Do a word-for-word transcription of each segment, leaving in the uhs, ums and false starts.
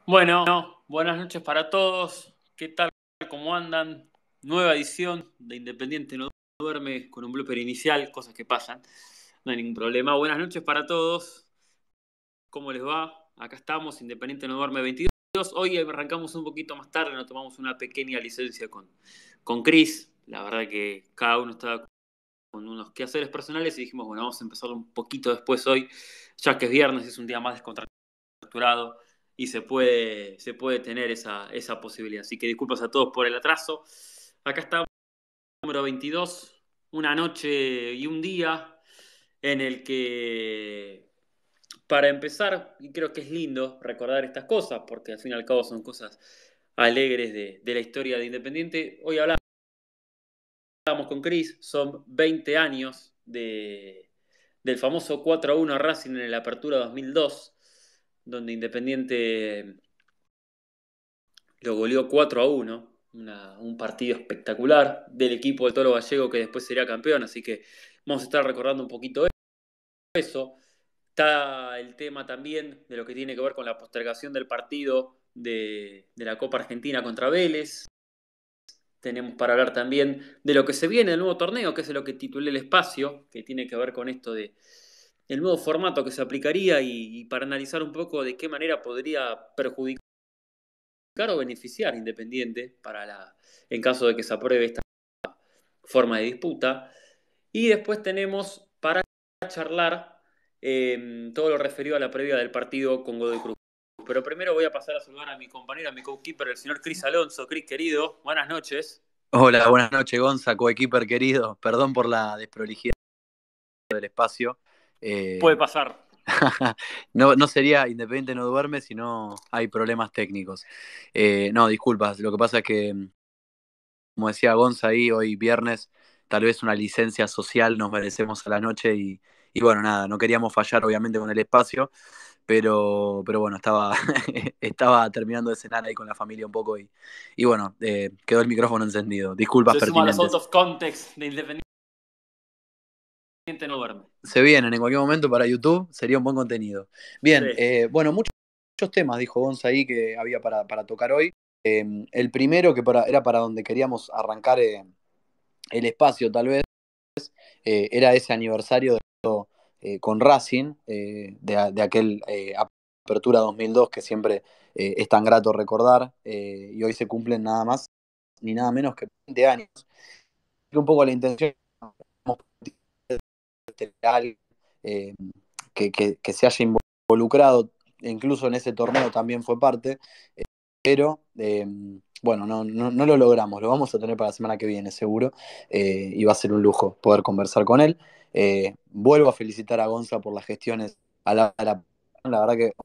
Bueno, buenas noches para todos. ¿Qué tal? ¿Cómo andan? Nueva edición de Independiente No Duerme con un blooper inicial, cosas que pasan. No hay ningún problema. Buenas noches para todos. ¿Cómo les va? Acá estamos, Independiente No Duerme veintidós. Hoy arrancamos un poquito más tarde, nos tomamos una pequeña licencia con, con Chris. La verdad que cada uno estaba con unos quehaceres personales y dijimos, bueno, vamos a empezar un poquito después hoy, ya que es viernes, es un día más descontracturado y se puede, se puede tener esa, esa posibilidad. Así que disculpas a todos por el atraso. Acá está número veintidós, una noche y un día en el que, para empezar, y creo que es lindo recordar estas cosas, porque al fin y al cabo son cosas alegres de, de la historia de Independiente. Hoy hablamos con Chris, son veinte años de, del famoso cuatro a uno a Racing en la Apertura dos mil dos, donde Independiente lo goleó cuatro a uno, una, un partido espectacular del equipo del Toro Gallego que después sería campeón, así que vamos a estar recordando un poquito eso. Está el tema también de lo que tiene que ver con la postergación del partido de, de la Copa Argentina contra Vélez. Tenemos para hablar también de lo que se viene del nuevo torneo, que es lo que titulé El Espacio, que tiene que ver con esto de el nuevo formato que se aplicaría y, y para analizar un poco de qué manera podría perjudicar o beneficiar a Independiente para la, en caso de que se apruebe esta forma de disputa. Y después tenemos para charlar eh, todo lo referido a la previa del partido con Godoy Cruz. Pero primero voy a pasar a saludar a mi compañero, a mi co-keeper, el señor Cris Alonso. Cris, querido, buenas noches. Hola, buenas noches, Gonza, coequiper querido. Perdón por la desprolijidad del espacio. Puede Eh, pasar. no, no sería Independiente No Duerme, sino hay problemas técnicos. Eh, no, disculpas. Lo que pasa es que, como decía Gonza ahí, hoy viernes, tal vez una licencia social nos merecemos a la noche y, y bueno, nada, no queríamos fallar obviamente con el espacio, pero, pero bueno, estaba, estaba terminando de cenar ahí con la familia un poco y, y bueno, eh, quedó el micrófono encendido. Disculpas Se suma a los out pertinentes. of context de Independiente No Duerme. Se vienen en cualquier momento para YouTube, sería un buen contenido. Bien, Sí. eh, bueno, muchos, muchos temas, dijo Gonza ahí, que había para, para tocar hoy. Eh, el primero, que para, era para donde queríamos arrancar eh, el espacio, tal vez, eh, era ese aniversario de, eh, con Racing, eh, de, de, aquel eh, Apertura dos mil dos que siempre eh, es tan grato recordar, eh, y hoy se cumplen nada más ni nada menos que veinte años. Un poco la intención eh, que, que, que, se haya involucrado, incluso en ese torneo también fue parte, eh, pero eh, bueno, no, no, no, lo logramos, lo vamos a tener para la semana que viene seguro, eh, y va a ser un lujo poder conversar con él. Eh, vuelvo a felicitar a Gonza por las gestiones a la, a la, la verdad que...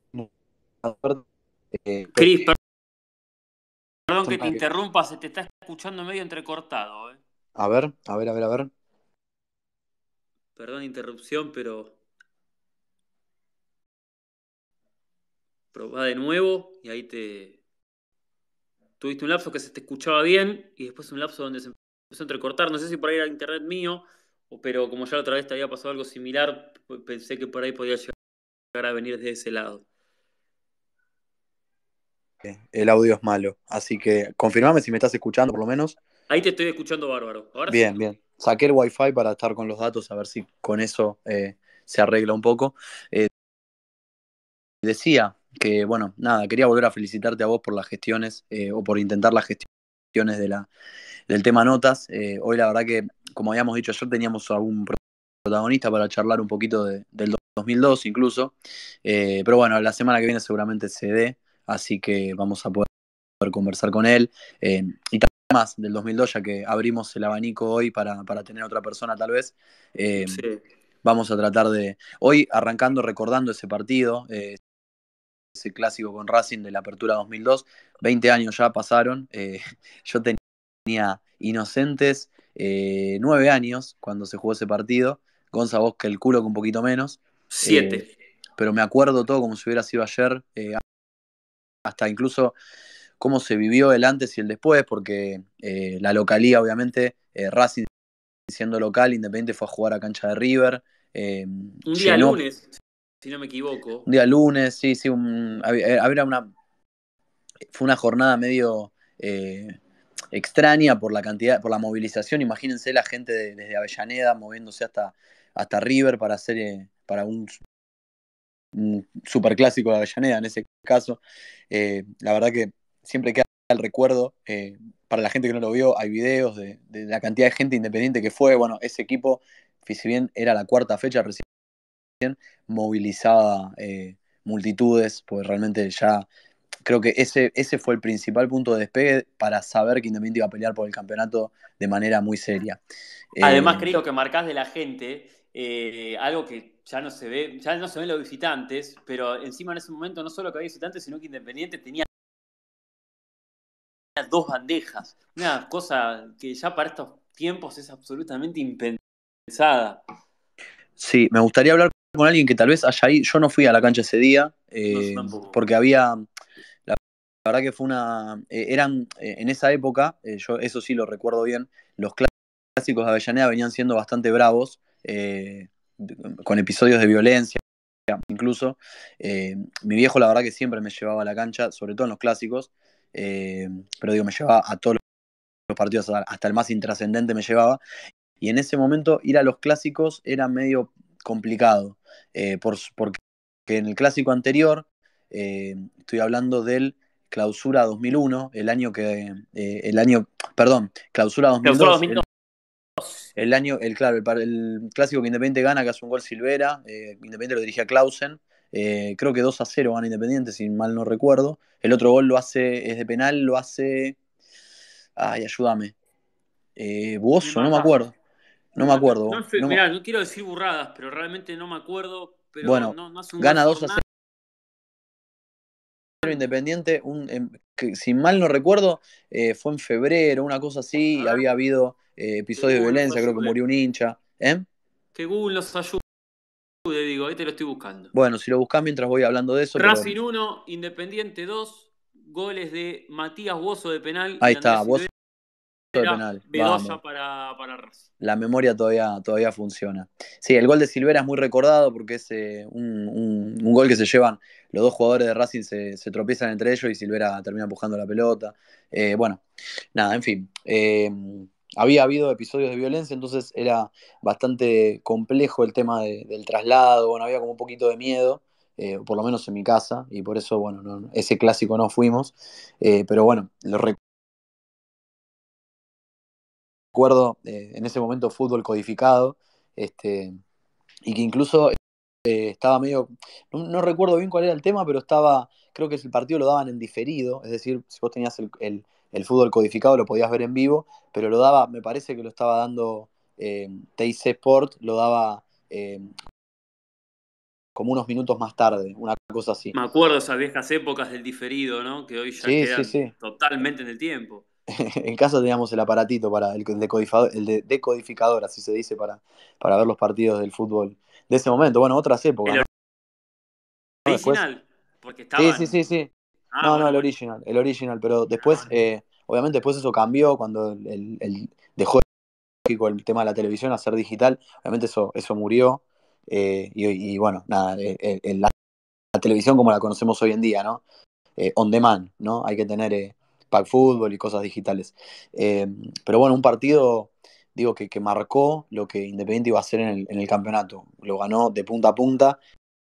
Eh, Cris, perdón que te interrumpa, se te está escuchando medio entrecortado. ¿eh? A ver, a ver, a ver, a ver. Perdón interrupción, pero probá de nuevo y ahí te... Tuviste un lapso que se te escuchaba bien y después un lapso donde se empezó a entrecortar. No sé si por ahí era internet mío, pero como ya la otra vez te había pasado algo similar, pensé que por ahí podía llegar a venir desde ese lado. El audio es malo, así que confirmame si me estás escuchando por lo menos. Ahí te estoy escuchando bárbaro. Ahora sí. Bien, bien. Saqué el Wi-Fi para estar con los datos, a ver si con eso eh, se arregla un poco. Eh, decía que, bueno, nada, quería volver a felicitarte a vos por las gestiones, eh, o por intentar las gestiones de la, del tema notas. Eh, hoy la verdad que, como habíamos dicho ayer, teníamos algún protagonista para charlar un poquito de, del dos mil dos incluso. Eh, pero bueno, la semana que viene seguramente se dé, así que vamos a poder conversar con él. Eh, y también más del dos mil dos, ya que abrimos el abanico hoy para, para tener a otra persona tal vez. Eh, Sí. vamos a tratar de, hoy arrancando recordando ese partido, eh, ese clásico con Racing de la Apertura dos mil dos. veinte años ya pasaron. Eh, yo tenía inocentes eh, nueve años cuando se jugó ese partido. Gonza, vos que el culo que un poquito menos. Siete. Eh, pero me acuerdo todo como si hubiera sido ayer, eh, hasta incluso cómo se vivió el antes y el después, porque eh, la localía, obviamente, eh, Racing siendo local, Independiente fue a jugar a cancha de River, eh, Un día llenó lunes, si no me equivoco. un día lunes, sí, sí, un, había, había una, fue una jornada medio eh, extraña por la cantidad, por la movilización. Imagínense la gente de, desde Avellaneda moviéndose hasta, hasta River para hacer eh, para un, un superclásico de Avellaneda en ese caso. Eh, la verdad que siempre queda el recuerdo. Eh, para la gente que no lo vio, hay videos de, de, la cantidad de gente independiente que fue. Bueno, ese equipo, si bien era la cuarta fecha, recién movilizaba eh, multitudes, pues realmente ya creo que ese, ese fue el principal punto de despegue para saber que Independiente iba a pelear por el campeonato de manera muy seria. Además, Eh, creo que marcás de la gente eh, algo que ya no se ve, ya no se ven los visitantes, pero encima en ese momento no solo que había visitantes, sino que Independiente tenía dos bandejas. Una cosa que ya para estos tiempos es absolutamente impensada. sí, me gustaría hablar con alguien que tal vez haya ido. Yo no fui a la cancha ese día, No, yo eh, tampoco. porque había, la verdad que fue una, eh, eran, eh, en esa época, eh, yo eso sí lo recuerdo bien, los clásicos de Avellaneda venían siendo bastante bravos, eh, con episodios de violencia incluso. Eh, mi viejo la verdad que siempre me llevaba a la cancha, sobre todo en los clásicos, eh, pero digo, me llevaba a todos los partidos, hasta el más intrascendente me llevaba, y en ese momento ir a los clásicos era medio complicado, eh, por, porque en el clásico anterior, eh, estoy hablando del Clausura dos mil uno, el año que, eh, el año, perdón, Clausura Clausura dos mil dos, el, dos mil dos. el año, el, claro, el, el clásico que Independiente gana, que hace un gol Silvera, eh, Independiente lo dirigía Clausen, eh, creo que dos a cero gana Independiente, si mal no recuerdo. El otro gol lo hace, es de penal, lo hace, ay, ayúdame, eh, Me Buoso, no me matás. acuerdo, no Me me matás. No acuerdo. sé, No me- mirá, no quiero decir burradas, pero realmente no me acuerdo. Pero bueno, no, no hace un gol gana dos a Fornal. cero Independiente, un, em, que, si mal no recuerdo, eh, fue en febrero, una cosa así, y A ver, había habido eh, que episodios de Google nos violencia, creo que ayude. murió un hincha. ¿Eh? Que Google nos ayude, digo, ahí te lo estoy buscando. Bueno, si lo buscás mientras voy hablando de eso, pero Racing uno, Independiente dos, goles de Matías Buoso de penal ahí y está, Andrés vos Silvera, de penal, Bedoya vamos. para, para Racing. La memoria todavía, todavía funciona. Sí, el gol de Silvera es muy recordado porque es eh, un, un, un, gol que se llevan, los dos jugadores de Racing se, se tropiezan entre ellos y Silvera termina empujando la pelota. Eh, bueno, nada, en fin. Eh, había habido episodios de violencia, entonces era bastante complejo el tema de, del traslado, bueno, había como un poquito de miedo, eh, por lo menos en mi casa, y por eso, bueno, no, ese clásico no fuimos, eh, pero bueno, lo recuerdo, eh, en ese momento fútbol codificado, este, y que incluso eh, estaba medio, no, no recuerdo bien cuál era el tema, pero estaba, creo que el partido lo daban en diferido, es decir, si vos tenías el, el, el fútbol codificado lo podías ver en vivo, pero lo daba, me parece que lo estaba dando eh, T I C Sport, lo daba eh, como unos minutos más tarde, una cosa así. Me acuerdo esas viejas épocas del diferido, ¿no? Que hoy ya Sí, sí, quedan sí. totalmente en el tiempo. En casa teníamos el aparatito para el decodificador, el de decodificador, así se dice, para, para ver los partidos del fútbol de ese momento. Bueno, otras épocas, El ¿no? Después, original, porque sí, sí, sí, estaban. sí. Ah, No, no, bueno, el bueno. original, el original, pero Ah, después, bueno. eh, obviamente después eso cambió cuando el, el- el- dejó el tema de la televisión a ser digital, obviamente eso, eso murió, eh, y, y bueno, nada, el- el- la, la televisión como la conocemos hoy en día, ¿no? Eh, on demand, ¿no? Hay que tener eh, pack fútbol y cosas digitales. Eh, pero bueno, un partido, digo, que, que marcó lo que Independiente iba a hacer en el, en el campeonato. Lo ganó de punta a punta,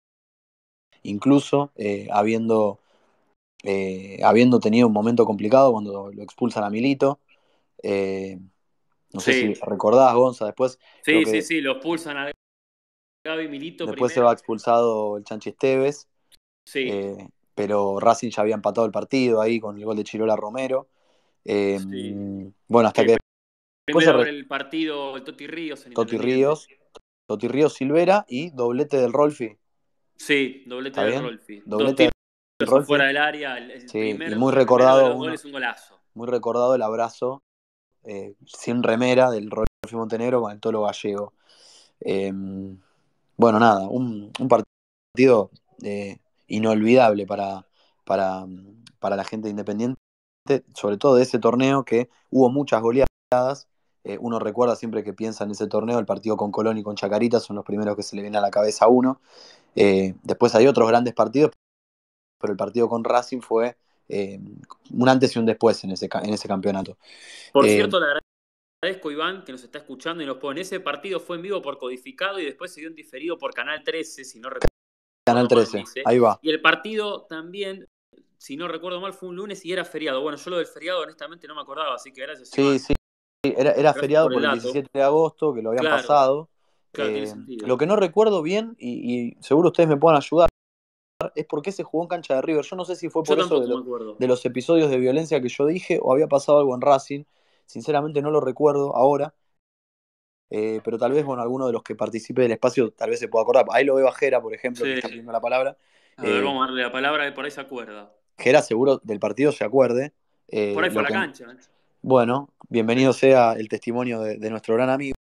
incluso eh, habiendo, eh, habiendo tenido un momento complicado cuando lo expulsan a Milito. Eh, no sé si Sí, recordás, Gonza, después creo sí, sí, que sí, los pulsan a Gaby Milito después se va primero. expulsado el Chanchi Esteves, Sí, eh, pero Racing ya había empatado el partido ahí con el gol de Chirola Romero. Eh, sí. bueno, hasta Que que después se, primero abre el partido el Toti Ríos en Toti Independiente. Ríos, Toti Ríos Silvera y doblete del Rolfi. Sí, doblete ¿Está de bien? Rolfi. Dos Doblete tiros del Rolfi. afuera del área. El, el Sí, y primer, muy el primero de recordado los uno, goles, un golazo. muy recordado el abrazo eh, sin remera del Rolfi Montenegro con el Tolo Gallego. Eh, bueno, nada, un, un partido eh, inolvidable para, para, para la gente de Independiente, sobre todo de ese torneo que hubo muchas goleadas. Eh, uno recuerda siempre que piensa en ese torneo, el partido con Colón y con Chacarita son los primeros que se le viene a la cabeza a uno. Eh, después hay otros grandes partidos, pero el partido con Racing fue eh, un antes y un después en ese, en ese campeonato. Por Eh, cierto, le agradezco, Iván, que nos está escuchando y nos pone, ese partido fue en vivo por codificado y después se dio en diferido por Canal trece, si no recuerdo Canal mal, trece, dice. ahí va. Y el partido también, si no recuerdo mal, fue un lunes y era feriado. Bueno, yo lo del feriado honestamente no me acordaba, así que gracias, Iván. Sí, sí, era, era Gracias feriado por el por el dato. diecisiete de agosto, que lo habían Claro, pasado. claro, tiene Eh, sentido. lo que no recuerdo bien, y, y seguro ustedes me puedan ayudar, es por qué se jugó en cancha de River. Yo no sé si fue Yo por eso de, tampoco lo, me acuerdo. de los episodios de violencia que yo dije o había pasado algo en Racing. Sinceramente no lo recuerdo ahora, eh, pero tal vez, bueno, alguno de los que participe del espacio tal vez se pueda acordar. Ahí lo veo a Jera, por ejemplo, Sí. que está pidiendo la palabra. A ver, Eh, vamos a darle la palabra, que por ahí se acuerda. Jera seguro del partido se acuerde. Por Eh, ahí fue a lo la que, cancha. ¿eh? bueno, bienvenido sea el testimonio de, de nuestro gran amigo.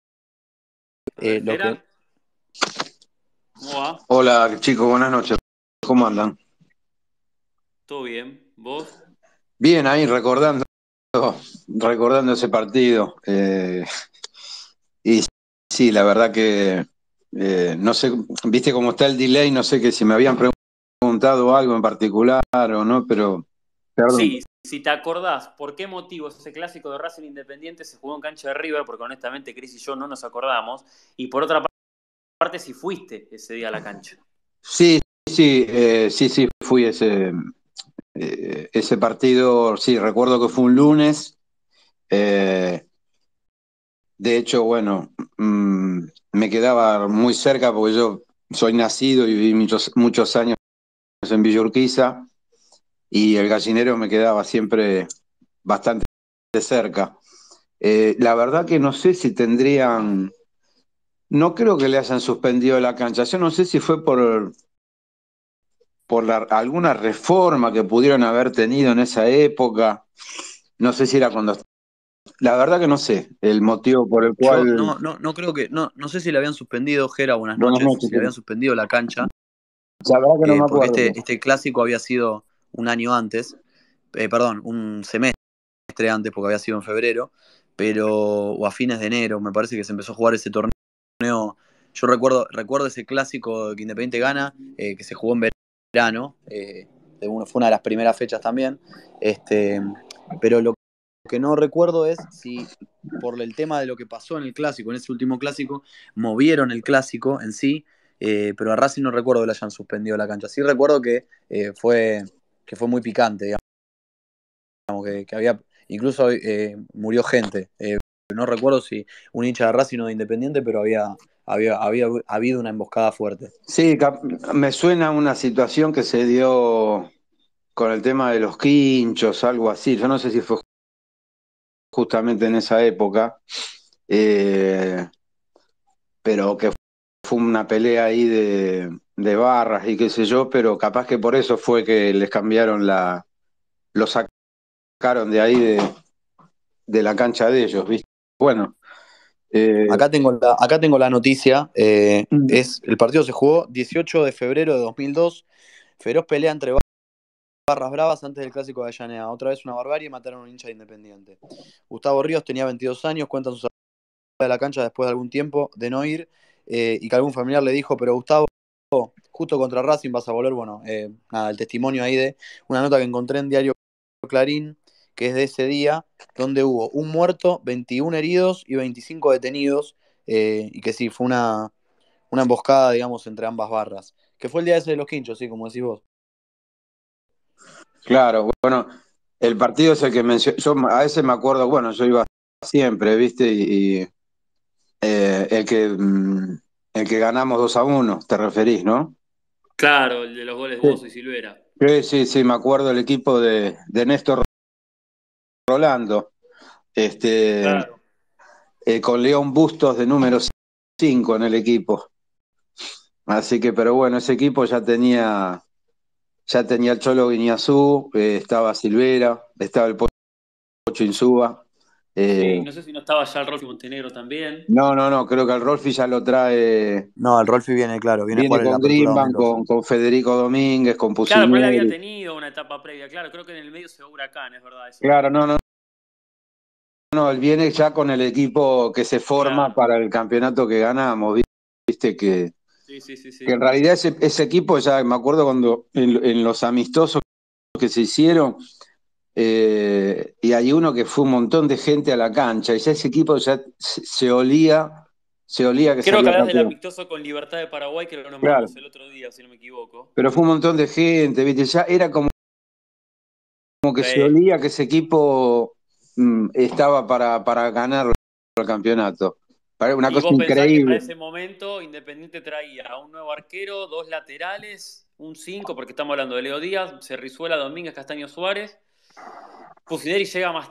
A ver, Eh, lo que, Jera, ¿cómo va? Hola chicos, buenas noches. ¿Cómo andan? ¿Todo bien? ¿Vos? Bien, ahí recordando, recordando ese partido. Eh, y sí, la verdad que eh, no sé, viste cómo está el delay, no sé que si me habían preguntado algo en particular o no, pero perdón. Sí, si te acordás, ¿por qué motivo ese clásico de Racing Independiente se jugó en cancha de River? Porque honestamente Cris y yo no nos acordamos. Y por otra parte, si fuiste ese día a la cancha. Sí, sí, eh, sí, sí, fui ese, eh, ese partido, sí, recuerdo que fue un lunes. Eh, De hecho, bueno, mmm, me quedaba muy cerca porque yo soy nacido y viví muchos, muchos años en Villa Urquiza y el gallinero me quedaba siempre bastante cerca. Eh, la verdad que no sé si tendrían, no creo que le hayan suspendido la cancha. Yo no sé si fue por, por la- alguna reforma que pudieron haber tenido en esa época. No sé si era cuando... La verdad que no sé el motivo por el yo cual... no, no, no creo que, no, no sé si le habían suspendido, Jera, buenas Buenas noches, noches. si le habían suspendido la cancha, La verdad que no eh, me porque acuerdo. este, este clásico había sido un año antes, eh, perdón, un semestre antes, porque había sido en febrero, pero, o a fines de enero, me parece que se empezó a jugar ese torneo. Yo recuerdo, recuerdo ese clásico que Independiente gana, eh, que se jugó en verano, eh, de uno, fue una de las primeras fechas también, este, pero lo que no recuerdo es si por el tema de lo que pasó en el clásico, en ese último clásico, movieron el clásico en sí, eh, pero a Racing no recuerdo que le hayan suspendido la cancha. Sí recuerdo que, eh, fue, que fue muy picante, digamos, que, que había, incluso eh, murió gente. Eh, no recuerdo si un hincha de Racing o de Independiente, pero había, había, había habido una emboscada fuerte. Sí, cap- me suena una situación que se dio con el tema de los quinchos, algo así. Yo no sé si fue justamente en esa época, eh, pero que fue una pelea ahí de, de barras y qué sé yo, pero capaz que por eso fue que les cambiaron la, lo sacaron de ahí de, de la cancha de ellos, ¿viste? Bueno, eh, Acá tengo la, acá tengo la noticia. Eh, mm, es, el partido se jugó dieciocho de febrero de dos mil dos. Feroz pelea entre barras bravas antes del clásico de Avellaneda. Otra vez una barbarie, mataron a un hincha de Independiente. Gustavo Ríos tenía veintidós años, cuenta sus de la cancha después de algún tiempo de no ir, eh, y que algún familiar le dijo, pero Gustavo, justo contra Racing vas a volver. Bueno, eh, nada, el testimonio ahí de una nota que encontré en Diario Clarín, que es de ese día, donde hubo un muerto, veintiún heridos y veinticinco detenidos, eh, y que sí, fue una, una emboscada, digamos, entre ambas barras. Que fue el día ese de los quinchos, sí, como decís vos. claro, bueno, el partido es el que mencioné, yo a veces me acuerdo, bueno, yo iba siempre, ¿viste? Y, y, eh, el que, mm, el que ganamos dos a uno, te referís, ¿no? Claro, el de los goles Sí. Bozo y Silvera. Sí, sí, sí, me acuerdo el equipo de, de Néstor Rolando, este, Claro. eh, con León Bustos de número cinco en el equipo. Así que, pero bueno, ese equipo ya tenía, ya tenía el Cholo Guiñazú, eh, estaba Silvera, estaba el Pocho Insúa. Sí, eh, no sé si no estaba ya el Rolfi Montenegro también. no, no, no, creo que el Rolfi ya lo trae, No, el Rolfi viene, claro, viene a viene jugar en la con Apertura Greenbank, dos mil dos. con, con Federico Domínguez, con Claro, pero él había Pusineri. tenido una etapa previa. Claro, creo que en el medio se va Huracán, es verdad eso Claro, también. no, no, no, él viene ya con el equipo que se forma Claro. para el campeonato que ganamos, viste que, Sí, sí, sí, que en sí. realidad ese, ese equipo ya me acuerdo cuando en, en los amistosos que se hicieron, eh, y hay uno que fue un montón de gente a la cancha, y ya ese equipo ya se, se olía, se olía que Creo que salía hablas del campeón. amistoso con Libertad de Paraguay, que lo Claro, nombramos el otro día, si no me equivoco. pero fue un montón de gente, ¿viste? Ya era como, como que se Sí. olía que ese equipo mm, estaba para, para ganar el campeonato. Para- Una Y cosa vos pensás que para increíble. ese momento Independiente traía a un nuevo arquero, dos laterales, un cinco, porque estamos hablando de Leo Díaz, Cerrizuela, Domínguez, Castaño Suárez. Fusineri llega más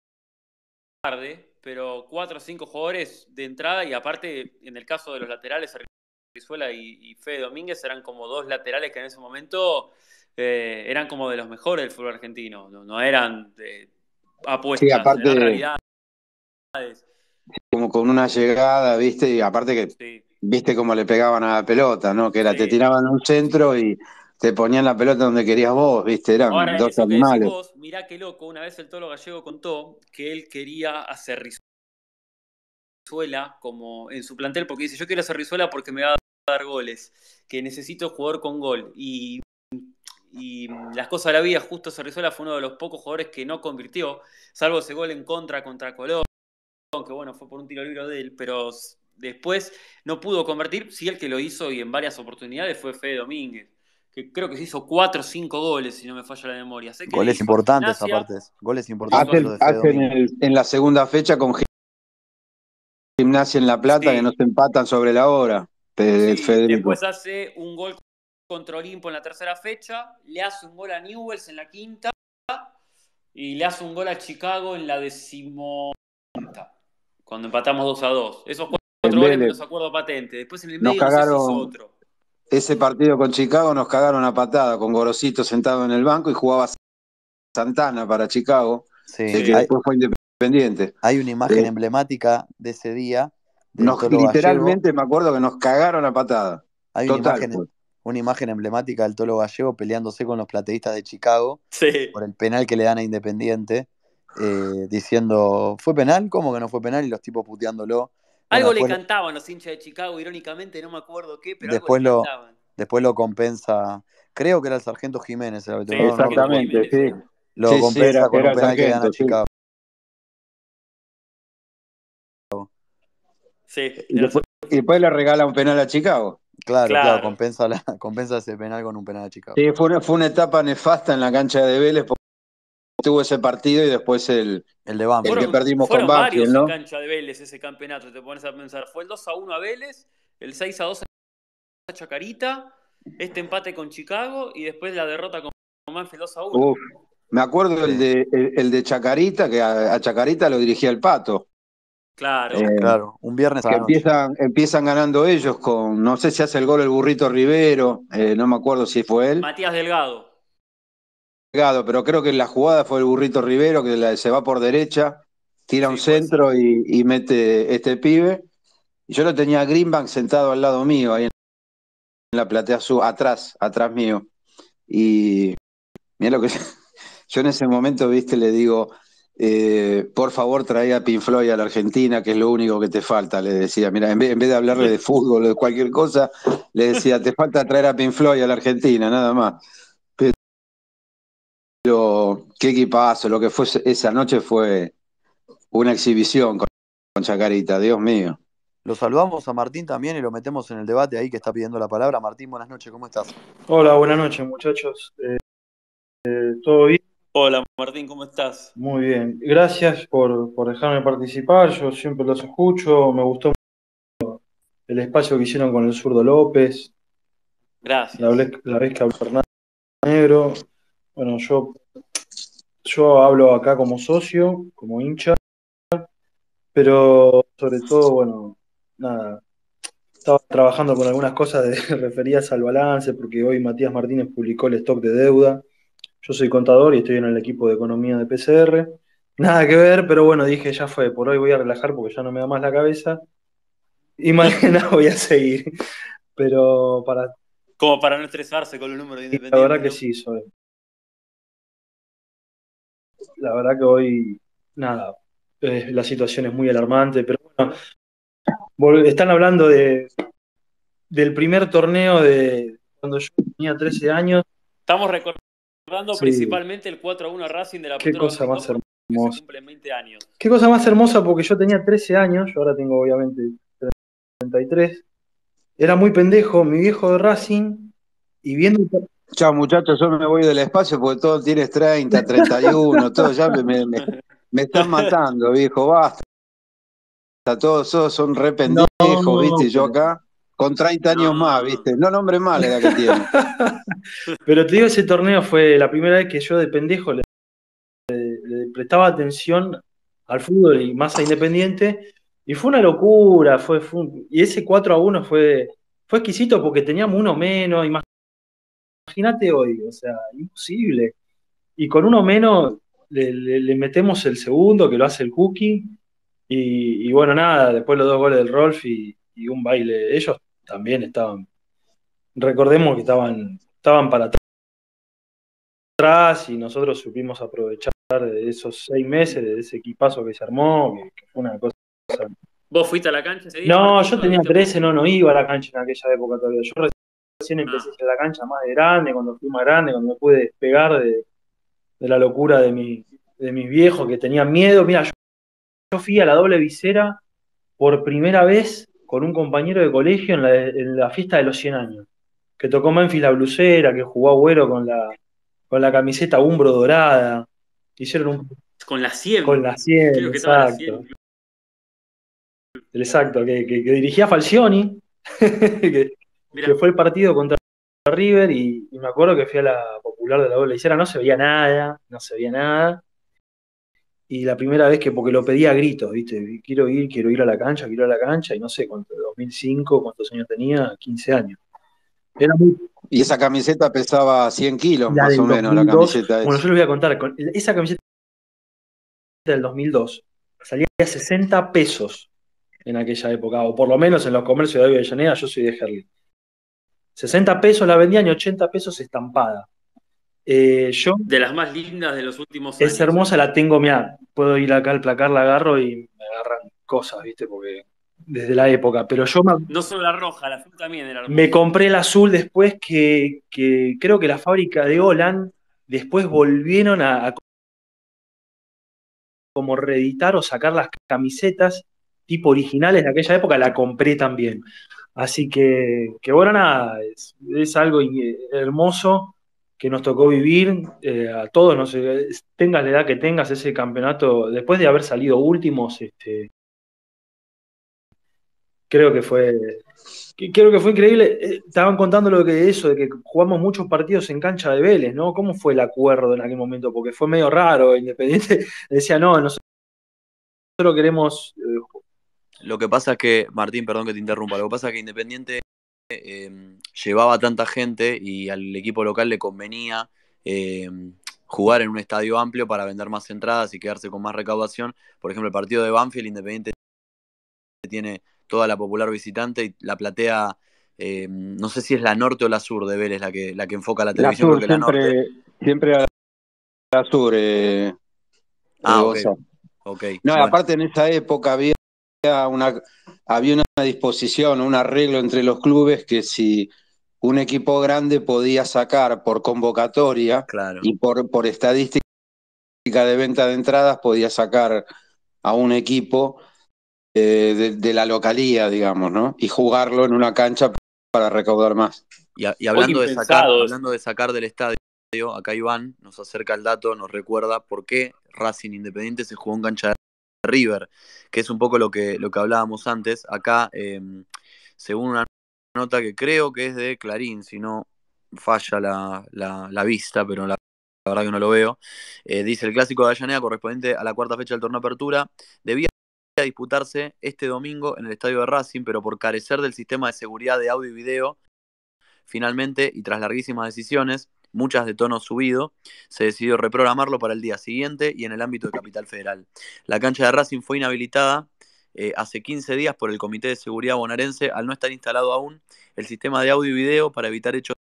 tarde, pero cuatro o cinco jugadores de entrada, y aparte, en el caso de los laterales, Cerrizuela y, y Fede Domínguez eran como dos laterales que en ese momento eh, eran como de los mejores del fútbol argentino, no, no eran de Sí, apuestas, eran aparte, realidades. como con una llegada, ¿viste? Y aparte que, Sí, ¿viste cómo le pegaban a la pelota, ¿no? Que era, te sí. tiraban un centro y te ponían la pelota donde querías vos, ¿viste? Eran Ahora, dos eso que decís animales. vos, mirá qué loco, una vez el Tolo Gallego contó que él quería hacer Rizuela como en su plantel, porque dice, yo quiero hacer Rizuela porque me va a dar goles, que necesito jugador con gol. Y, y las cosas de la vida, justo Cerrizuela fue uno de los pocos jugadores que no convirtió, salvo ese gol en contra contra Colón, que bueno, fue por un tiro libre de él, pero después no pudo convertir. Sí, el que lo hizo y en varias oportunidades fue Fede Domínguez, que creo que se hizo cuatro o cinco goles, si no me falla la memoria. Sé que le Goles hizo a importantes Gimnasia, aparte, goles hizo importantes a... los Hacen, de Fede hacen Domínguez. el- en la segunda fecha con Gimnasia en La Plata que no Sí, se empatan sobre la hora, Pe- sí. Federico. Después hace un gol contra Olimpo en la tercera fecha, le hace un gol a Newell's en la quinta y le hace un gol a Chicago en la decimoquinta, cuando empatamos dos a dos. Esos En cuatro goles me Vélez. los acuerdo patente. Después en el Nos medio no sé si hizo cagaron, otro. ese partido con Chicago nos cagaron a patada, con Gorosito sentado en el banco y jugaba Santana para Chicago, Sí, el que Sí. hay, después fue Independiente. hay una imagen Eh, emblemática de ese día del nos, Tolo Gallego. literalmente me acuerdo que nos cagaron a patada. Hay una Total, imagen, pues. una imagen emblemática del Tolo Gallego peleándose con los plateístas de Chicago Sí. por el penal que le dan a Independiente, eh, diciendo, ¿fue penal? ¿Cómo que no fue penal? Y los tipos puteándolo. Bueno, Algo le después, lo- cantaban los hinchas de Chicago, irónicamente, no me acuerdo qué, pero algo le después, lo, cantaban. después lo compensa, creo que era el Sargento Jiménez, el árbitro, Sí, no, no Sargento recuerdo. Exactamente, Jiménez sí. era. Lo Sí, sí, era, compensa con era un el penal que le dan a sargento, sí. Chicago. Sí, Y era después, y después le regala un penal a Chicago. Claro, claro, claro. compensa, la, compensa ese penal con un penal a Chicago. Sí, fue una, fue una etapa nefasta en la cancha de Vélez, porque tuvo ese partido y después el, El de el que Banfield. Fueron, perdimos con fueron Banfield, varios en ¿no? cancha de Vélez ese campeonato, te pones a pensar. Fue el dos a uno a Vélez, el seis a dos a Chacarita, este empate con Chicago y después la derrota con Banfield dos a uno. Uf, me acuerdo el Sí, de, el, el de Chacarita, que a, a Chacarita lo dirigía el Pato. Claro. Eh, claro, un viernes a que la noche. empiezan, empiezan ganando ellos con, no sé si hace el gol el Burrito Rivero, eh, no me acuerdo si fue él, Matías Delgado. pegado, pero creo que la jugada fue el Burrito Rivero, que la- se va por derecha, tira un Sí, puede ser. centro y, y mete este pibe. Y yo lo tenía a Greenbank sentado al lado mío, ahí en la platea su, atrás, atrás mío. Y mira lo que yo en ese momento, viste, le digo, eh, por favor trae a Pink Floyd a la Argentina, que es lo único que te falta, le decía. Mira, en vez, en vez de hablarle de fútbol o de cualquier cosa, le decía, te falta traer a Pink Floyd a la Argentina, nada más. Pero qué equipazo, lo que fue esa noche fue una exhibición con, con Chacarita, Dios mío. Lo saludamos a Martín también y lo metemos en el debate ahí que está pidiendo la palabra. Martín, buenas noches, ¿cómo estás? Hola, buenas noches muchachos. Eh, ¿todo bien? Hola Martín, ¿cómo estás? Muy bien. Gracias por, por dejarme participar. Yo siempre los escucho. Me gustó el espacio que hicieron con el zurdo López, la, Gracias. vez- la vez que habló Hernán Negro. Bueno, yo, yo hablo acá como socio, como hincha, pero sobre todo, bueno, nada, estaba trabajando con algunas cosas de- referidas al balance, porque hoy Matías Martínez publicó el stock de deuda. Yo soy contador y estoy en el equipo de economía de P C R. Nada que ver, pero bueno, dije, ya fue, por hoy voy a relajar porque ya no me da más la cabeza y mañana voy a seguir. Pero para Como para no estresarse con los números de la verdad Independiente, que ¿no? sí, soy. La verdad que hoy, nada, eh, la situación es muy alarmante, pero bueno, vol- están hablando de, del primer torneo de cuando yo tenía trece años. Estamos recordando recordando Sí, principalmente el cuatro a uno a Racing de la qué Apertura cosa más dos mil dos porque se hermosa. cumplen veinte años. Qué cosa más hermosa porque yo tenía trece años, yo ahora tengo obviamente treinta y tres. Era muy pendejo, mi viejo de Racing, y viendo... Chao, muchachos, yo me voy del espacio porque todos tienes treinta, treinta y uno, todos ya me, me, me están matando, viejo, basta. Todos, todos son re No, pendejos, ¿viste? Y yo pero... acá con treinta años más, No. ¿viste? No nombre más la edad que tiene. Pero te digo, ese torneo fue la primera vez que yo de pendejo le, le prestaba atención al fútbol y más a Independiente, y fue una locura, fue, fue un- y ese cuatro a uno fue, fue exquisito porque teníamos uno menos, imagínate hoy, o sea, imposible. Y con uno menos le, le- le metemos el segundo, que lo hace el Cookie, y, y bueno, nada, después los dos goles del Rolf y, y un baile. Ellos también estaban, recordemos que estaban, estaban para atrás y nosotros supimos aprovechar de esos seis meses, de ese equipazo que se armó, que, que fue una cosa. ¿Vos fuiste a la cancha ese día, No, Martín, yo o lo tenía viste por trece, no, streaming? no iba a la cancha en aquella época todavía. Yo recién empecé a Ah, ir a la cancha más de grande, cuando fui más grande, cuando me pude despegar de, de la locura de, mi, de mis viejos que tenían miedo. Mira, yo, yo fui a la doble visera por primera vez con un compañero de colegio en la, en la fiesta de los cien años, que tocó Memphis la blusera, que jugó Agüero con la, con la camiseta Umbro dorada. Hicieron un con la con cien. la cien, Creo que estaba la exacto. cien. Exacto, que, que, que dirigía Falcioni, que, que Mira, fue el partido contra River y, y me acuerdo que fui a la popular de la doble visera, no se veía nada, no se veía nada. Y la primera vez que, porque lo pedía a gritos, ¿viste? Quiero ir, quiero ir a la cancha, quiero ir a la cancha, y no sé cuánto, dos mil cinco, cuántos años tenía, quince años. Era muy... Y esa camiseta pesaba cien kilos, La más o del menos, la dos mil dos, camiseta bueno, esa. yo les voy a contar, con esa camiseta del dos mil dos salía a sesenta pesos en aquella época, o por lo menos en los comercios de Avellaneda, yo soy de Herli. sesenta pesos la vendían y ochenta pesos estampada. Eh, yo, de las más lindas de los últimos es años, ¿eh? hermosa, la tengo, mira, puedo ir acá al placar, la agarro y me agarran cosas, ¿viste? Porque desde la época, pero yo me, No solo la roja, la azul también era me hermosa. compré el azul después que, que creo que la fábrica de Holland después volvieron a, a como reeditar o sacar las camisetas tipo originales de aquella época, la compré también. Así que, que bueno, nada, es, es algo in- hermoso que nos tocó vivir eh, a todos, no sé, tengas la edad que tengas, ese campeonato, después de haber salido últimos, este, creo que fue, que- creo que fue increíble. Eh, Estaban contando lo que eso, de que jugamos muchos partidos en cancha de Vélez, ¿no? ¿Cómo fue el acuerdo en aquel momento? Porque fue medio raro, Independiente decía, no, nosotros queremos eh, Lo que pasa es que, Martín, perdón que te interrumpa, lo que pasa es que Independiente eh, llevaba tanta gente y al equipo local le convenía eh, jugar en un estadio amplio para vender más entradas y quedarse con más recaudación. Por ejemplo, el partido de Banfield, Independiente tiene toda la popular visitante y la platea, eh, no sé si es la norte o la sur de Vélez la que, la que enfoca la La televisión, creo Sur, que la norte. siempre, siempre a la Sur, eh, eh, Ah, ok, Gonzalo. ok, No, bueno, aparte en esa época había una, había una disposición, un arreglo entre los clubes que si un equipo grande podía sacar por convocatoria claro. y por, por estadística de venta de entradas, podía sacar a un equipo eh, de, de la localía, digamos, ¿no? Y jugarlo en una cancha para recaudar más. Y, a- y Hoy hablando de sacar, impensado eso. hablando de sacar del estadio, acá Iván nos acerca el dato, nos recuerda por qué Racing Independiente se jugó en cancha de River, que es un poco lo que, lo que hablábamos antes. Acá, eh, según una nota que creo que es de Clarín, si no falla la, la, la vista, pero la, la verdad que no lo veo, eh, dice el clásico de Avellaneda correspondiente a la cuarta fecha del torneo Apertura, debía disputarse este domingo en el estadio de Racing, pero por carecer del sistema de seguridad de audio y video, finalmente, y tras larguísimas decisiones, muchas de tono subido, se decidió reprogramarlo para el día siguiente y en el ámbito de Capital Federal. La cancha de Racing fue inhabilitada eh, hace quince días por el Comité de Seguridad bonaerense al no estar instalado aún el sistema de audio y video para evitar hechos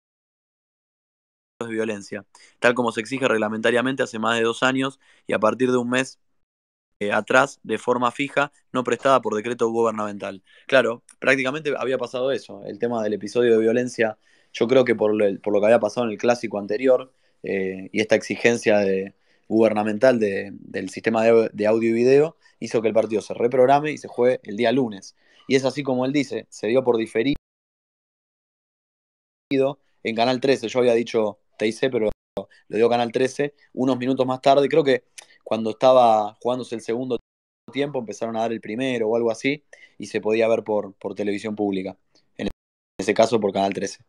de violencia, tal como se exige reglamentariamente hace más de dos años y a partir de un mes eh, atrás de forma fija, no prestada por decreto gubernamental. Claro, prácticamente había pasado eso, el tema del episodio de violencia, yo creo que por, el, por lo que había pasado en el clásico anterior, eh, y esta exigencia de, gubernamental de, del sistema de, de audio y video hizo que el partido se reprograme y se juegue el día lunes. Y es así como él dice, se dio por diferido en Canal trece. Yo había dicho T I C, pero lo dio Canal trece. Unos minutos más tarde, creo que cuando estaba jugándose el segundo tiempo, empezaron a dar el primero o algo así, y se podía ver por, por televisión pública. En ese caso, por Canal trece.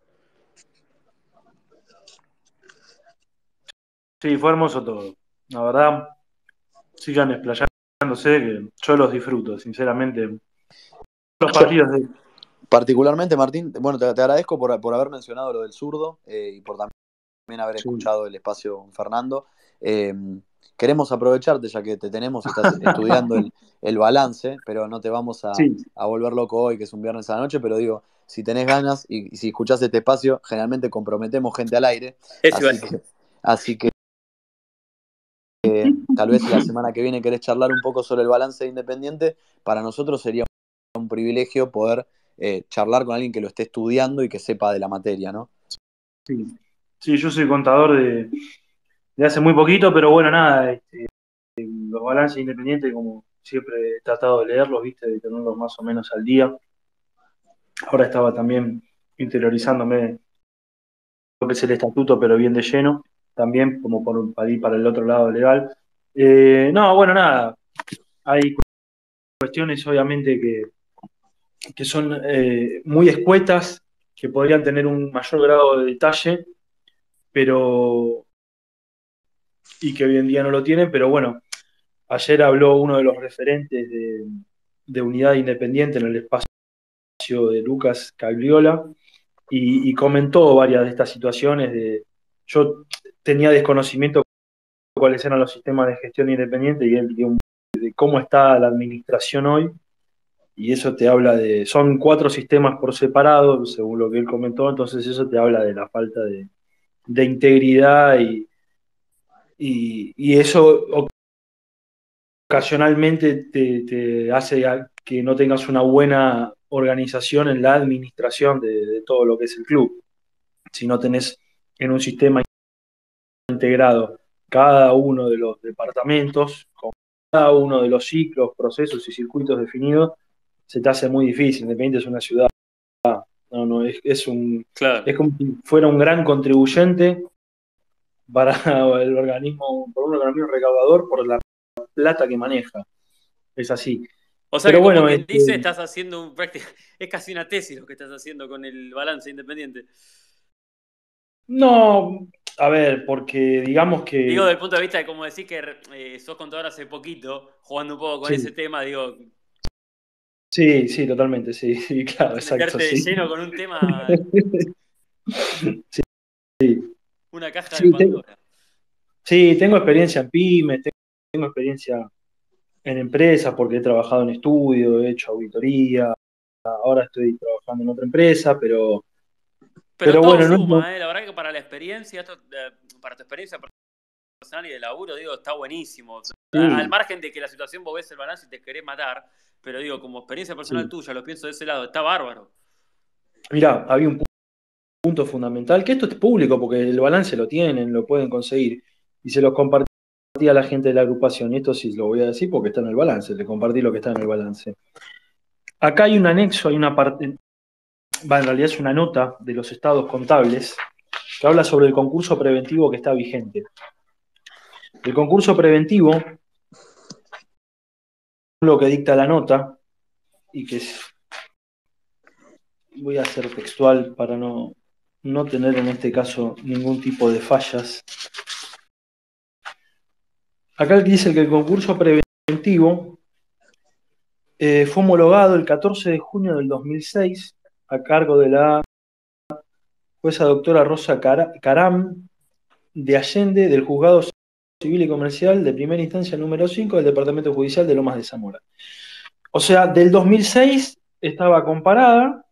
Sí, fue hermoso todo. La verdad, sigan explayándose, que yo los disfruto, sinceramente. Los partidos de... Particularmente, Martín, bueno, te, te agradezco por, por haber mencionado lo del zurdo eh, y por también haber Sí. escuchado el espacio con Fernando. Eh, queremos aprovecharte, ya que te tenemos, estás estudiando el, el balance, pero no te vamos a, Sí. a volver loco hoy, que es un viernes a la noche, pero digo, si tenés ganas y, y si escuchás este espacio, generalmente comprometemos gente al aire, Eso iba a así decir. que, así que eh, tal vez la semana que viene querés charlar un poco sobre el balance de Independiente. Para nosotros sería un privilegio poder eh, charlar con alguien que lo esté estudiando y que sepa de la materia, ¿no? Sí, sí, yo soy contador de, de hace muy poquito, pero bueno, nada, este, los balances independientes, como siempre he tratado de leerlos, viste, de tenerlos más o menos al día. Ahora estaba también interiorizándome lo que es el estatuto, pero bien de lleno, también como por, para ir para el otro lado legal. Eh, no, bueno, nada, hay cuestiones obviamente que, que son eh, muy escuetas, que podrían tener un mayor grado de detalle, pero y que hoy en día no lo tienen, pero bueno, ayer habló uno de los referentes de, de Unidad Independiente en el espacio de Lucas Cagliola y, y comentó varias de estas situaciones. De, yo tenía desconocimiento de cuáles eran los sistemas de gestión independiente y él dio un, de cómo está la administración hoy, y eso te habla de, son cuatro sistemas por separado, según lo que él comentó, entonces eso te habla de la falta de, de integridad y, y, y eso ocasionalmente te, te hace que no tengas una buena organización en la administración de, de todo lo que es el club. Si no tenés en un sistema integrado cada uno de los departamentos, con cada uno de los ciclos, procesos y circuitos definidos, se te hace muy difícil. Independiente es una ciudad, no, no, es, es, un, Claro. es como si fuera un gran contribuyente para el organismo, por un organismo recaudador por la plata que maneja. Es así. O sea Pero que, como bueno, quien este, dice, estás haciendo un práctico. Es casi una tesis lo que estás haciendo con el balance independiente. no, a ver, porque digamos que... Digo, desde el punto de vista de como decís que eh, sos contador hace poquito, jugando un poco con Sí, ese tema, digo, sí, sí, totalmente, sí, sí, claro, exacto, meterte de sí. lleno con un tema, Sí, una caja de sí, te- Pandora. sí, tengo experiencia en pymes, tengo, tengo experiencia en empresas porque he trabajado en estudio, he hecho auditoría, ahora estoy trabajando en otra empresa, pero, Pero pero todo bueno, no es lo- suma, ¿eh? La verdad que para la experiencia, esto, eh, para tu experiencia personal y de laburo, digo, está buenísimo. O sea, al sí, margen de que la situación vos ves el balance y te querés matar, pero digo, como experiencia personal sí. tuya, lo pienso de ese lado, está bárbaro. Mirá, había un pu- punto fundamental, que esto es público porque el balance lo tienen, lo pueden conseguir, y se los compartí a la gente de la agrupación, y esto sí lo voy a decir porque está en el balance, le compartí lo que está en el balance. Acá hay un anexo, hay una parte, va, en realidad es una nota de los estados contables que habla sobre el concurso preventivo que está vigente. El concurso preventivo, lo que dicta la nota, y que es, voy a hacer textual para no, no tener en este caso ningún tipo de fallas. Acá dice que el concurso preventivo eh, fue homologado el catorce de junio del dos mil seis a cargo de la jueza doctora Rosa Caram de Allende del Juzgado Civil y Comercial de Primera Instancia número cinco del Departamento Judicial de Lomas de Zamora. O sea, del dos mil seis estaba comparada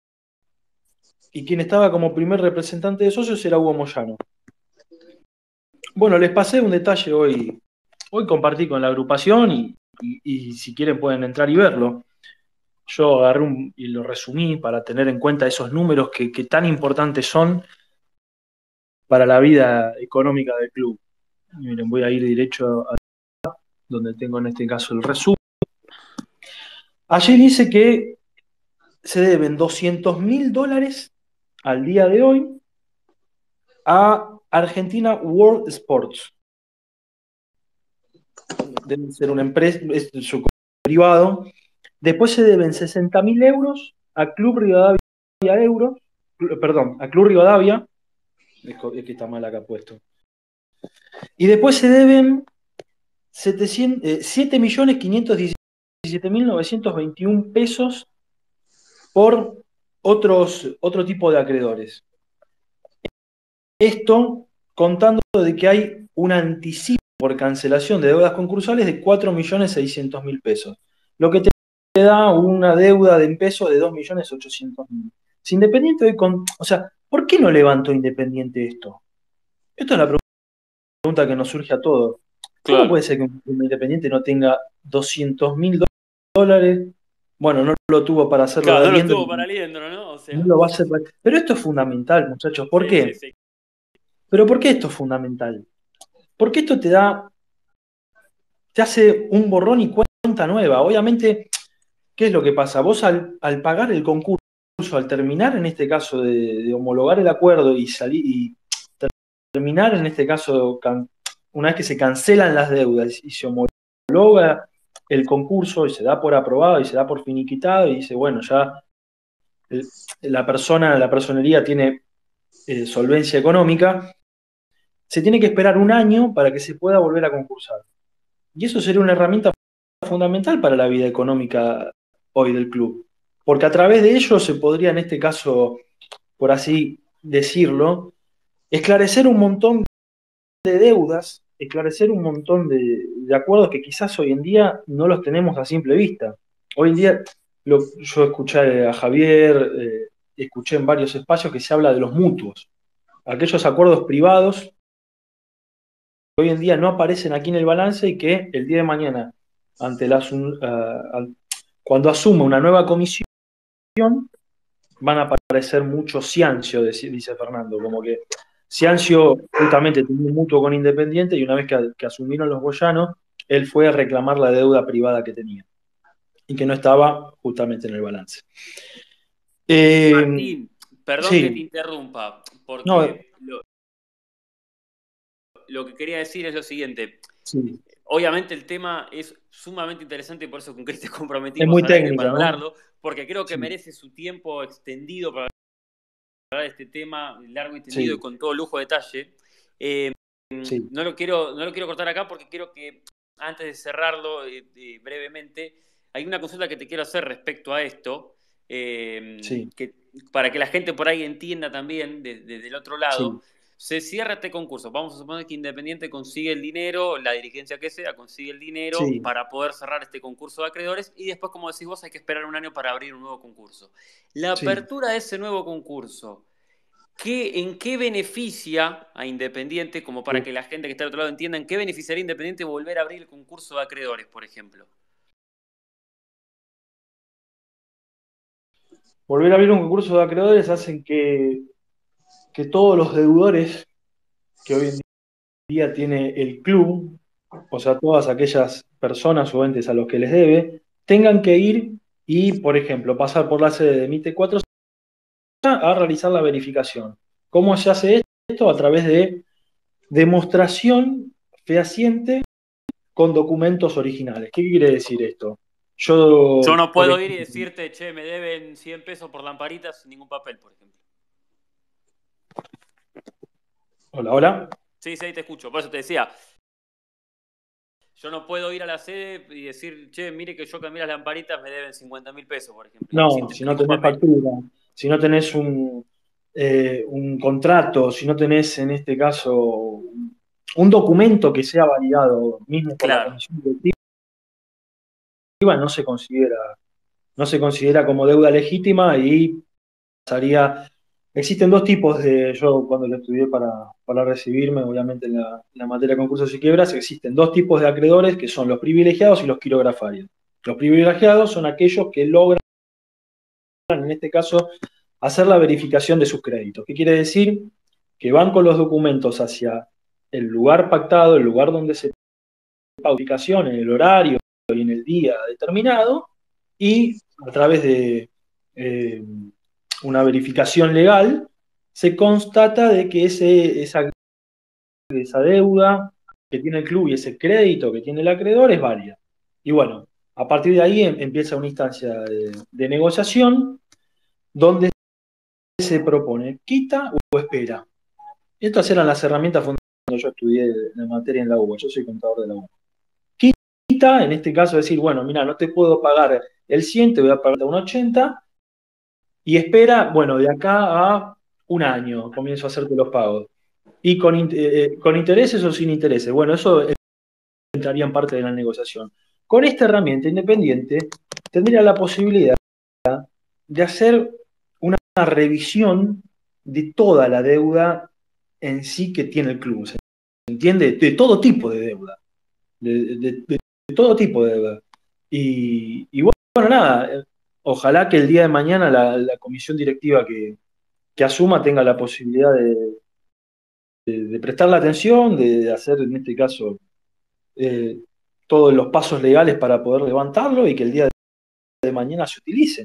y quien estaba como primer representante de socios era Hugo Moyano. Bueno, les pasé un detalle hoy, hoy compartí con la agrupación y, y, y si quieren pueden entrar y verlo. Yo agarré un, y lo resumí para tener en cuenta esos números que, que tan importantes son para la vida económica del club. Miren, voy a ir derecho a donde tengo en este caso el resumen. Allí dice que se deben doscientos mil dólares al día de hoy a Argentina World Sports. Debe ser una empresa, es su privado. Después se deben sesenta mil euros a Club Rivadavia Euro, perdón, a Club Rivadavia, es que está mal acá puesto. Y después se deben siete millones quinientos diecisiete mil novecientos veintiuno pesos por otros, otro tipo de acreedores. Esto contando de que hay un anticipo por cancelación de deudas concursales de cuatro millones seiscientos mil pesos, lo que te da una deuda de en pesos de dos millones ochocientos mil. Si Independiente hoy con, o sea, ¿por qué no levantó Independiente esto? Esto es la pregunta que nos surge a todos. ¿Cómo Claro. puede ser que un Independiente no tenga doscientos mil dólares? Bueno, no lo tuvo para hacerlo Claro, de no lo Aliendro, estuvo para Liendro, ¿no? O sea, no lo va a hacer. Pero esto es fundamental, muchachos. ¿Por sí, qué? sí, sí. ¿Pero por qué esto es fundamental? Porque esto te da, te hace un borrón y cuenta nueva. Obviamente, ¿qué es lo que pasa? Vos al, al pagar el concurso, al terminar en este caso de, de homologar el acuerdo y salir y terminar en este caso, can, una vez que se cancelan las deudas y se homologa el concurso y se da por aprobado y se da por finiquitado y dice, bueno, ya el, la persona, la personería tiene eh, solvencia económica, se tiene que esperar un año para que se pueda volver a concursar. Y eso sería una herramienta fundamental para la vida económica hoy del club. Porque a través de ello se podría, en este caso, por así decirlo, esclarecer un montón de deudas, esclarecer un montón de, de acuerdos que quizás hoy en día no los tenemos a simple vista. Hoy en día, lo, yo escuché a Javier, eh, escuché en varios espacios que se habla de los mutuos, aquellos acuerdos privados hoy en día no aparecen aquí en el balance y que el día de mañana, ante la, uh, cuando asuma una nueva comisión, van a aparecer muchos Ciancio, dice Fernando, como que Ciancio justamente tenía un mutuo con Independiente y una vez que, que asumieron los boyanos, él fue a reclamar la deuda privada que tenía y que no estaba justamente en el balance. Eh, Martín, perdón sí. que te interrumpa, porque no, lo, lo que quería decir es lo siguiente. Sí. Obviamente el tema es sumamente interesante y por eso con Cris te comprometimos es muy al técnico, aire para ¿no? hablarlo, porque creo que sí. merece su tiempo extendido para hablar de este tema, largo y tendido sí. y con todo lujo de detalle. Eh, sí. no, lo quiero, no lo quiero cortar acá porque quiero que, antes de cerrarlo eh, eh, brevemente, hay una consulta que te quiero hacer respecto a esto, eh, sí. que, para que la gente por ahí entienda también desde de, de el otro lado. Sí. Se cierra este concurso. Vamos a suponer que Independiente consigue el dinero, la dirigencia que sea, consigue el dinero sí. para poder cerrar este concurso de acreedores y después, como decís vos, hay que esperar un año para abrir un nuevo concurso. La sí. apertura de ese nuevo concurso, ¿qué, ¿en qué beneficia a Independiente, como para sí. que la gente que está al otro lado entienda, en qué beneficiaría a Independiente volver a abrir el concurso de acreedores, por ejemplo? Volver a abrir un concurso de acreedores hacen que, que todos los deudores que hoy en día tiene el club, o sea, todas aquellas personas o entes a los que les debe, tengan que ir y, por ejemplo, pasar por la sede de MITE cuatro a realizar la verificación. ¿Cómo se hace esto? A través de demostración fehaciente con documentos originales. ¿Qué quiere decir esto? Yo, Yo no por puedo ejemplo, ir y decirte, che, me deben cien pesos por lamparitas sin ningún papel, por ejemplo. Hola, hola. Sí, sí, ahí te escucho. Por eso te decía, yo no puedo ir a la sede y decir, che, mire que yo cambié las lamparitas, me deben cincuenta mil pesos, por ejemplo. No, Sin si tener no ningún tenés papel. factura, si no tenés un, eh, un contrato, si no tenés en este caso un documento que sea validado mismo por la Claro. comisión directiva, no se considera, no se considera como deuda legítima y pasaría. Existen dos tipos de, yo cuando lo estudié para, para recibirme, obviamente en la, en la materia de concursos y quiebras, existen dos tipos de acreedores que son los privilegiados y los quirografarios. Los privilegiados son aquellos que logran, en este caso, hacer la verificación de sus créditos. ¿Qué quiere decir? que van con los documentos hacia el lugar pactado, el lugar donde se ubicación, en el horario y en el día determinado, y a través de eh, una verificación legal se constata de que ese, esa, esa deuda que tiene el club y ese crédito que tiene el acreedor es válida. Y bueno, a partir de ahí em, empieza una instancia de, de negociación donde se propone quita o espera. Estas eran las herramientas fundamentales cuando yo estudié la materia en la U B A, yo soy contador de la U B A. Quita, en este caso, decir, bueno, mira, no te puedo pagar el cien, te voy a pagar un ochenta, y espera, bueno, de acá a un año comienzo a hacerte los pagos. Y con, eh, con intereses o sin intereses. Bueno, eso entraría en parte de la negociación. Con esta herramienta independiente tendría la posibilidad de hacer una revisión de toda la deuda en sí que tiene el club. ¿Se entiende? De todo tipo de deuda. De, de, de todo tipo de deuda. Y, y bueno, bueno, nada, ojalá que el día de mañana la, la comisión directiva que, que asuma tenga la posibilidad de, de, de prestar la atención, de, de hacer en este caso eh, todos los pasos legales para poder levantarlo y que el día de mañana se utilicen.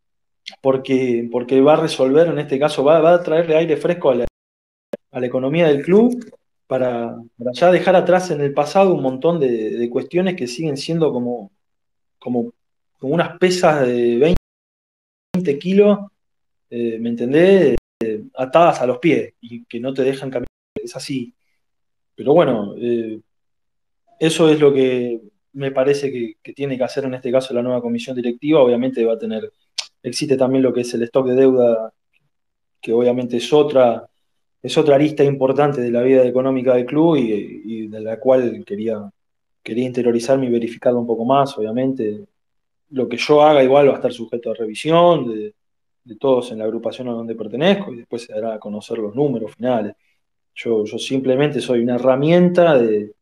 Porque, porque va a resolver, en este caso, va, va a traerle aire fresco a la, a la economía del club para, para ya dejar atrás en el pasado un montón de, de cuestiones que siguen siendo como, como, como unas pesas de veinte kilos, eh, ¿me entendés? Eh, atadas a los pies y que no te dejan caminar. Es así. Pero bueno, eh, eso es lo que me parece que, que tiene que hacer en este caso la nueva comisión directiva. Obviamente va a tener, existe también lo que es el stock de deuda, que obviamente es otra, es otra arista importante de la vida económica del club y, y de la cual quería, quería interiorizarme y verificarlo un poco más. Obviamente, lo que yo haga igual va a estar sujeto a revisión de, de todos en la agrupación a donde pertenezco y después se dará a conocer los números finales. Yo, yo simplemente soy una herramienta de,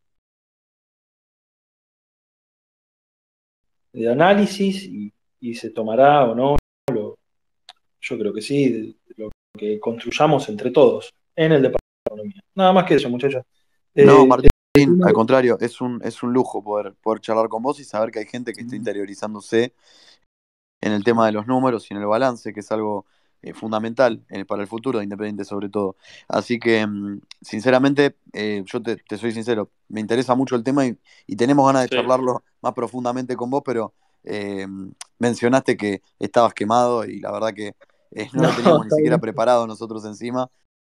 de análisis y, y se tomará o no, lo, yo creo que sí, de, de lo que construyamos entre todos en el departamento de economía. Nada más que eso, muchachos. No, Eh, Martín, al contrario, es un, es un lujo poder, poder charlar con vos y saber que hay gente que está interiorizándose en el tema de los números y en el balance, que es algo eh, fundamental eh, para el futuro de Independiente sobre todo. Así que, mm, sinceramente, eh, yo te, te soy sincero, me interesa mucho el tema y, y tenemos ganas de Sí. charlarlo más profundamente con vos, pero eh, mencionaste que estabas quemado y la verdad que eh, no, no, lo teníamos ni está siquiera bien. preparado nosotros encima.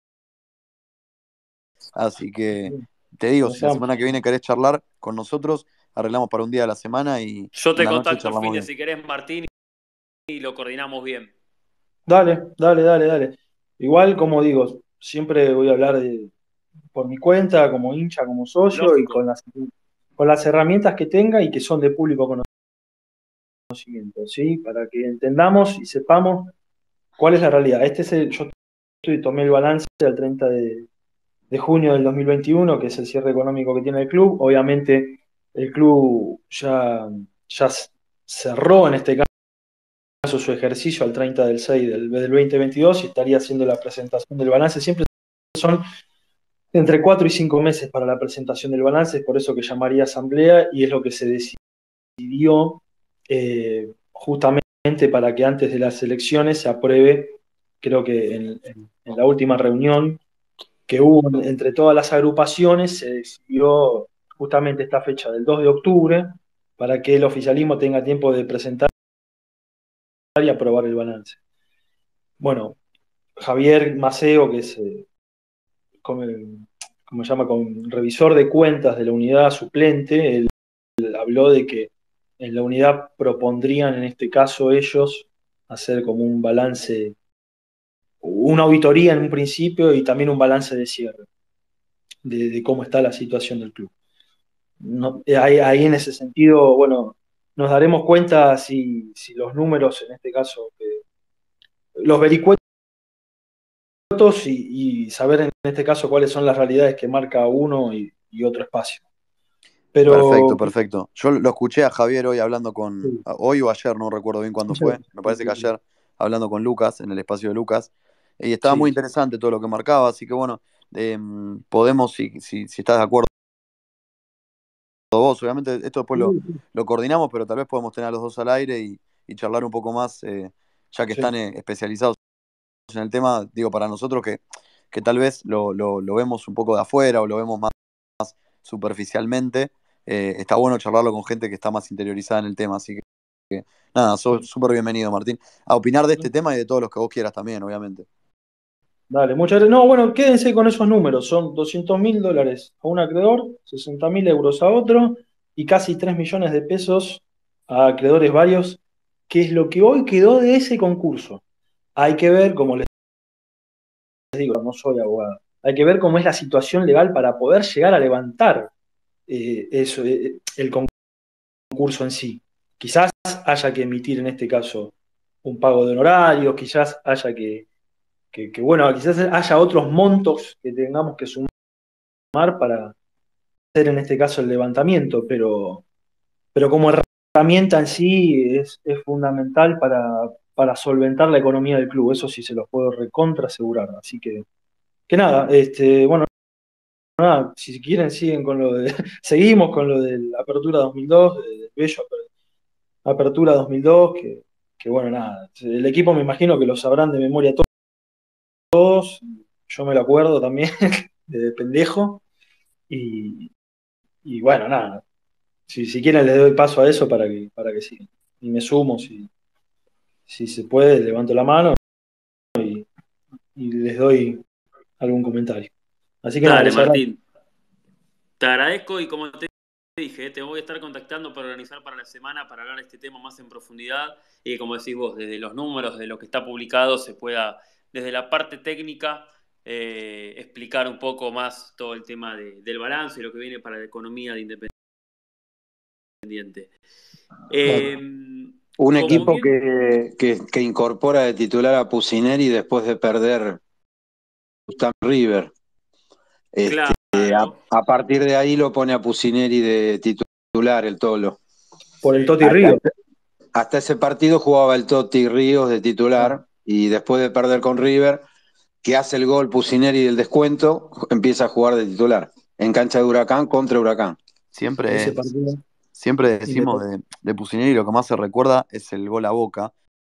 Así que te digo, Nos si la vamos. semana que viene querés charlar con nosotros, arreglamos para un día de la semana y Yo en te la noche contacto el charlamos fin de bien. si querés, Martín, y lo coordinamos bien. Dale, dale, dale, dale. Igual, como digo, siempre voy a hablar de, por mi cuenta, como hincha, como socio y Lógico. con las, con las herramientas que tenga y que son de público conocimiento, ¿sí? Para que entendamos y sepamos cuál es la realidad. Este es el, yo estoy- tomé el balance al treinta de, de junio del dos mil veintiuno, que es el cierre económico que tiene el club. Obviamente, el club ya, ya cerró en este caso su ejercicio al treinta del seis del, del veinte veintidós y estaría haciendo la presentación del balance. Siempre son entre cuatro y cinco meses para la presentación del balance, es por eso que llamaría asamblea y es lo que se decidió eh, justamente para que antes de las elecciones se apruebe, creo que en, en, en la última reunión que hubo entre todas las agrupaciones, se decidió justamente esta fecha del dos de octubre para que el oficialismo tenga tiempo de presentar y aprobar el balance. Bueno, Javier Maceo, que es eh, como, como se llama, con revisor de cuentas de la unidad suplente, él, él habló de que en la unidad propondrían en este caso ellos hacer como un balance, una auditoría en un principio y también un balance de cierre de, de cómo está la situación del club. No, ahí, ahí en ese sentido, bueno, nos daremos cuenta si, si los números, en este caso, eh, los vericuetos y, y saber en este caso cuáles son las realidades que marca uno y, y otro espacio. Perfecto, Pero perfecto. Yo lo escuché a Javier hoy hablando con, sí, hoy o ayer, no recuerdo bien cuándo fue, me parece que ayer, hablando con Lucas, en el espacio de Lucas, Y estaba muy Sí. interesante todo lo que marcaba, así que bueno, eh, podemos, si, si, si estás de acuerdo vos, obviamente esto después lo, Sí, lo coordinamos, pero tal vez podemos tener a los dos al aire y, y charlar un poco más, eh, ya que sí. están eh, especializados en el tema, digo, para nosotros que, que tal vez lo, lo, lo vemos un poco de afuera o lo vemos más superficialmente, eh, está bueno charlarlo con gente que está más interiorizada en el tema, así que, que nada, sos súper bienvenido, Martín, a opinar de este tema y de todos los que vos quieras también, obviamente. Dale, muchas gracias. No, bueno, quédense con esos números. Son doscientos mil dólares a un acreedor, sesenta mil euros a otro y casi tres millones de pesos a acreedores varios, que es lo que hoy quedó de ese concurso. Hay que ver, como les digo, no soy abogado, hay que ver cómo es la situación legal para poder llegar a levantar eh, eso, eh, el concurso en sí. Quizás haya que emitir en este caso un pago de honorarios, quizás haya que, que, que, bueno, quizás haya otros montos que tengamos que sumar para hacer en este caso el levantamiento, pero, pero como herramienta en sí es, es fundamental para, para solventar la economía del club, eso sí se los puedo recontra asegurar. Así que, que nada, este, bueno, nada, si quieren siguen con lo de, seguimos con lo de la Apertura dos mil dos, de, de Bello Apertura dos mil dos, que, que bueno, nada, el equipo me imagino que lo sabrán de memoria todos, yo me lo acuerdo también de pendejo, y, y bueno, nada, si, si quieren les doy paso a eso para que, para que sigan. Y me sumo, si, si se puede, levanto la mano y les doy algún comentario. Así que nada, Dale, les agradezco. Martín. Te agradezco y como te dije, te voy a estar contactando para organizar para la semana para hablar de este tema más en profundidad y que, como decís vos, desde los números, de lo que está publicado, se pueda, desde la parte técnica, eh, explicar un poco más todo el tema de, del balance y lo que viene para la economía de Independiente. Eh, Un como equipo bien, que, que, que incorpora de titular a Pusineri después de perder Gustavo River. Este, a, claro, a partir de ahí lo pone a Pusineri de titular, el Tolo. Por el sí. Toti Hasta, Río. hasta ese partido jugaba el Totti Ríos de titular y después de perder con River, que hace el gol Pusineri del descuento, empieza a jugar de titular en cancha de Huracán contra Huracán. Siempre, Ese partido. siempre decimos de, de Pusineri lo que más se recuerda es el gol a Boca,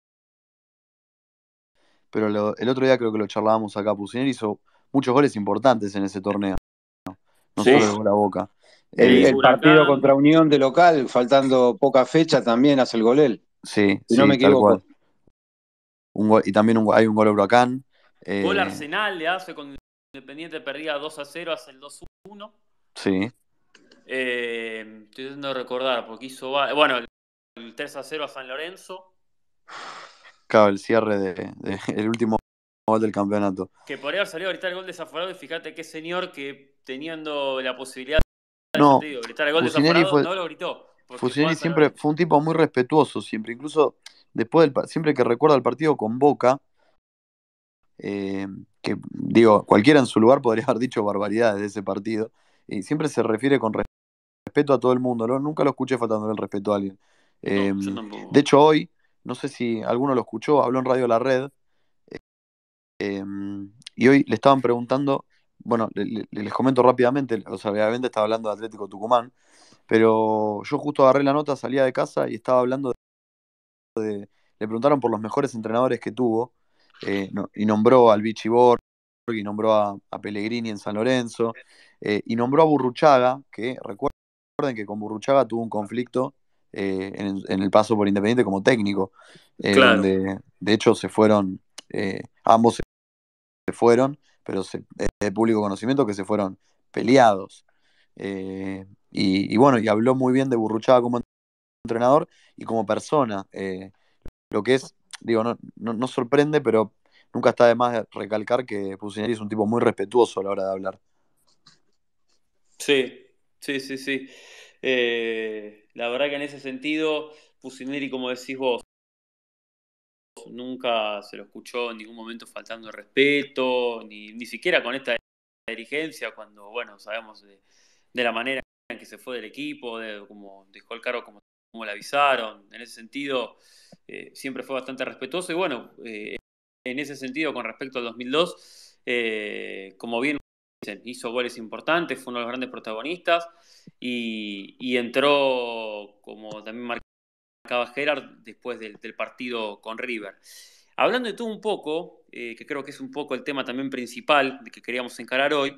pero lo, el otro día creo que lo charlábamos acá, Pusineri hizo muchos goles importantes en ese torneo, no solo el Sí, gol a Boca. El, sí, Eh, el partido Huracán, contra Unión de local, faltando poca fecha, también hace el gol él, sí, si no sí, me tal equivoco. cual. Un gol, y también un, hay un gol a Huracán. gol Eh, Arsenal le hace con Independiente, perdía dos a cero, hace el dos uno. sí, Eh, estoy tratando de recordar, porque hizo. Bueno, el tres a cero a San Lorenzo. claro, el cierre de, de- el último gol del campeonato. Que podría haber salido a gritar el gol desaforado. Y fíjate qué señor que teniendo la posibilidad, ya No, te digo, gritar el gol Pusineri desaforado, fue, no lo gritó. Porque jugaba Fusioni en San siempre Lorenzo. fue un tipo muy respetuoso, siempre, incluso después del, pa- siempre que recuerda el partido con Boca, eh, que digo, cualquiera en su lugar podría haber dicho barbaridades de ese partido, y siempre se refiere con res- respeto a todo el mundo, ¿no? Nunca lo escuché faltándole el respeto a alguien. Eh, No, yo de tampoco. hecho, hoy, no sé si alguno lo escuchó, habló en Radio La Red, eh, y hoy le estaban preguntando, bueno, le- le- les comento rápidamente, o sea, obviamente estaba hablando de Atlético Tucumán, pero yo justo agarré la nota, salía de casa y estaba hablando le preguntaron por los mejores entrenadores que tuvo, eh, no- y nombró al Vichy Borg, y nombró a, a Pellegrini en San Lorenzo, eh, y nombró a Burruchaga, que recuerden que con Burruchaga tuvo un conflicto eh, en, en el paso por Independiente como técnico, eh, Claro. donde de hecho se fueron, eh, ambos se fueron, pero se- es de público conocimiento que se fueron peleados. Eh, y, y bueno, y habló muy bien de Burruchaga como entrenador y como persona. Eh, lo que es, digo, no, no, no sorprende, pero nunca está de más recalcar que Pusineri es un tipo muy respetuoso a la hora de hablar. Sí, sí, sí, sí. Eh, la verdad que en ese sentido, Pusineri, como decís vos, nunca se lo escuchó en ningún momento faltando el respeto, ni, ni siquiera con esta dirigencia, cuando, bueno, sabemos de, de la manera en que se fue del equipo, de cómo dejó el cargo, como, como le avisaron. En ese sentido, eh, siempre fue bastante respetuoso y bueno, eh, en ese sentido con respecto al dos mil dos, eh, como bien dicen, hizo goles importantes, fue uno de los grandes protagonistas y, y entró, como también marcaba Gerard, después del, del partido con River. Hablando de todo un poco, eh, que creo que es un poco el tema también principal de que queríamos encarar hoy,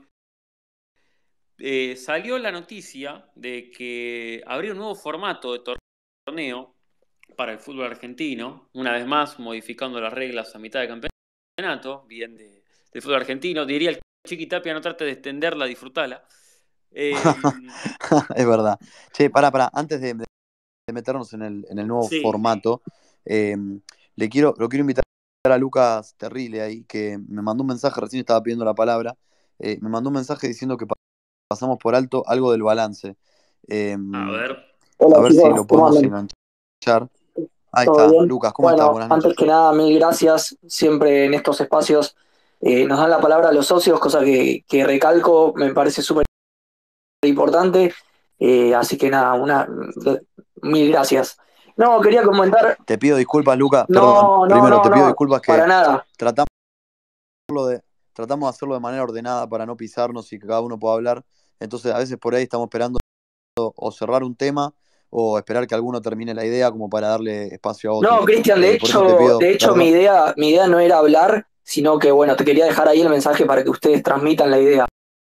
eh, salió la noticia de que habría un nuevo formato de torneo para el fútbol argentino, una vez más modificando las reglas a mitad de campeonato, bien de, del fútbol argentino. Diría el Chiqui Tapia, no trate de extenderla, disfrutala. Eh, es verdad. Che, pará, pará, antes de, de meternos en el, en el nuevo sí. formato, eh, le quiero, lo quiero invitar a Lucas Terrile ahí, que me mandó un mensaje, recién estaba pidiendo la palabra, eh, me mandó un mensaje diciendo que pasamos por alto algo del balance. Eh, a ver. Hola, a ver chicos, si lo ¿cómo podemos andan? enganchar. Ahí ¿Todo está, bien? Lucas, ¿cómo estás? Bueno, Buenas noches. antes que nada, mil gracias. Siempre en estos espacios eh, nos dan la palabra a los socios, cosa que, que recalco, me parece súper importante. Eh, así que nada, una mil gracias. No, quería comentar. Te pido disculpas, Lucas, perdón. No, no, Primero, no, te pido no, disculpas que para nada. tratamos de, tratamos de hacerlo de manera ordenada para no pisarnos y que cada uno pueda hablar. Entonces, a veces por ahí estamos esperando o cerrar un tema o esperar que alguno termine la idea como para darle espacio a otro. No, Cristian, de Eh, por eso te hecho, pido de hecho mi perdón. idea, mi idea no era hablar, sino que bueno, te quería dejar ahí el mensaje para que ustedes transmitan la idea.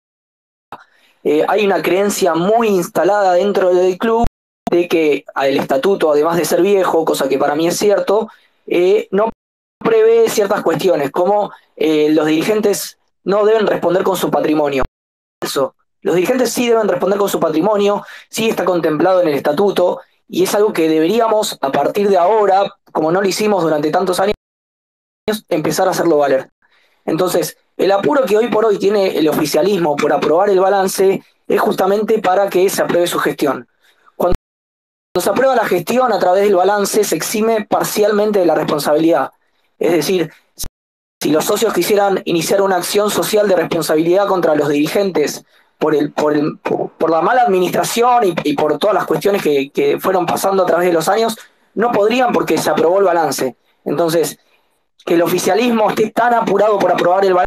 Eh, hay una creencia muy instalada dentro del club de que el estatuto, además de ser viejo, cosa que para mí es cierto, eh, no prevé ciertas cuestiones, como eh, los dirigentes no deben responder con su patrimonio. Eso. Los dirigentes sí deben responder con su patrimonio, sí está contemplado en el estatuto, y es algo que deberíamos, a partir de ahora, como no lo hicimos durante tantos años, empezar a hacerlo valer. Entonces, el apuro que hoy por hoy tiene el oficialismo por aprobar el balance es justamente para que se apruebe su gestión. Cuando se aprueba la gestión a través del balance, se exime parcialmente de la responsabilidad. Es decir, si los socios quisieran iniciar una acción social de responsabilidad contra los dirigentes por, el, por, el, por la mala administración y, y por todas las cuestiones que, que fueron pasando a través de los años, no podrían porque se aprobó el balance. Entonces, que el oficialismo esté tan apurado por aprobar el balance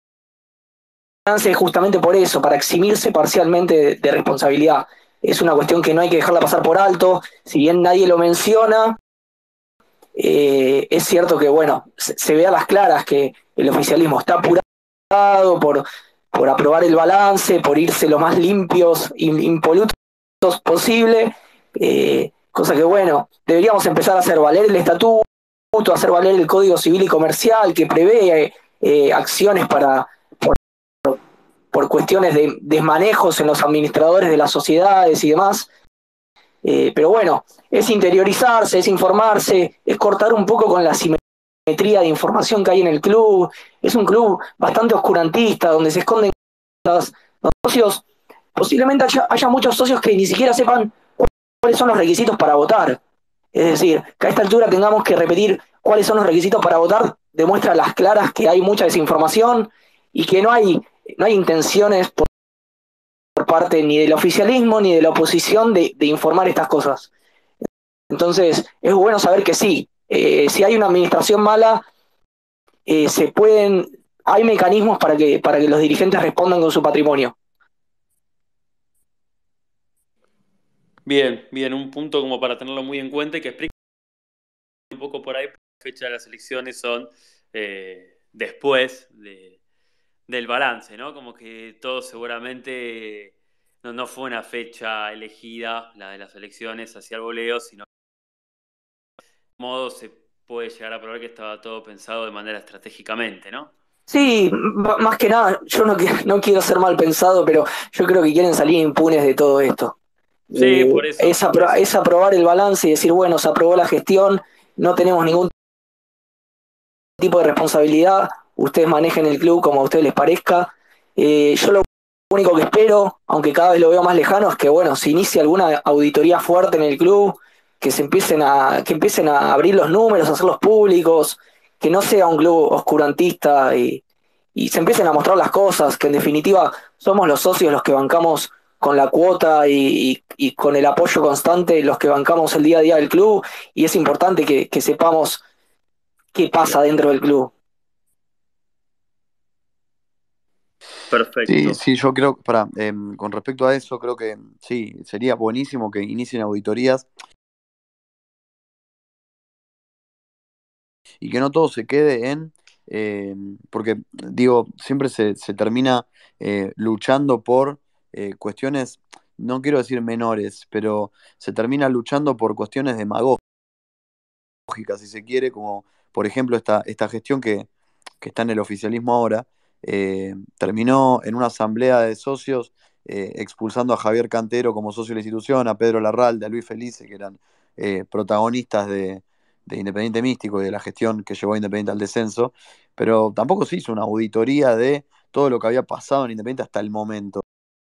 es justamente por eso, para eximirse parcialmente de, de responsabilidad. Es una cuestión que no hay que dejarla pasar por alto, si bien nadie lo menciona, eh, es cierto que, bueno, se, se ve a las claras que el oficialismo está apurado por, por aprobar el balance, por irse lo más limpios, impolutos posible, eh, cosa que, bueno, deberíamos empezar a hacer valer el estatuto, hacer valer el Código Civil y Comercial que prevé eh, acciones para por, por cuestiones de desmanejos en los administradores de las sociedades y demás. Eh, pero bueno, es interiorizarse, es informarse, es cortar un poco con la simetría de información que hay en el club. Es un club bastante oscurantista, donde se esconden los socios. Posiblemente haya, haya muchos socios que ni siquiera sepan cuáles son los requisitos para votar. Es decir, que a esta altura tengamos que repetir cuáles son los requisitos para votar, demuestra a las claras que hay mucha desinformación y que no hay, no hay intenciones por, por parte ni del oficialismo ni de la oposición de, de informar estas cosas. Entonces, es bueno saber que sí, eh, si hay una administración mala, eh, se pueden, hay mecanismos para que, para que los dirigentes respondan con su patrimonio. Bien, bien, un punto como para tenerlo muy en cuenta y que explique un poco por ahí, la fecha de las elecciones son eh, después de, del balance, ¿no? Como que todo seguramente no, no fue una fecha elegida, la de las elecciones, hacia el voleo, sino de modo se puede llegar a probar que estaba todo pensado de manera estratégicamente, ¿no? Sí, más que nada, yo no, no quiero ser mal pensado, pero yo creo que quieren salir impunes de todo esto. Sí, Eh, por eso, es, por apro eso. es aprobar el balance y decir, bueno, se aprobó la gestión, no tenemos ningún tipo de responsabilidad, ustedes manejen el club como a ustedes les parezca. Eh, yo lo único que espero, aunque cada vez lo veo más lejano, es que bueno, se inicie alguna auditoría fuerte en el club, que se empiecen a, que empiecen a abrir los números, a hacerlos públicos, que no sea un club oscurantista y, y se empiecen a mostrar las cosas, que en definitiva somos los socios los que bancamos con la cuota y, y, y con el apoyo constante los que bancamos el día a día del club, y es importante que, que sepamos qué pasa dentro del club. Perfecto. Sí, sí, yo creo, para, eh, con respecto a eso, creo que sí, sería buenísimo que inicien auditorías y que no todo se quede en, eh, porque digo, siempre se, se termina eh, luchando por eh, cuestiones, no quiero decir menores, pero se termina luchando por cuestiones demagógicas, si se quiere, como por ejemplo esta, esta gestión que, que está en el oficialismo ahora, eh, terminó en una asamblea de socios eh, expulsando a Javier Cantero como socio de la institución, a Pedro Larralde, a Luis Felice, que eran eh, protagonistas de, de Independiente Místico y de la gestión que llevó a Independiente al descenso, pero tampoco se hizo una auditoría de todo lo que había pasado en Independiente hasta el momento.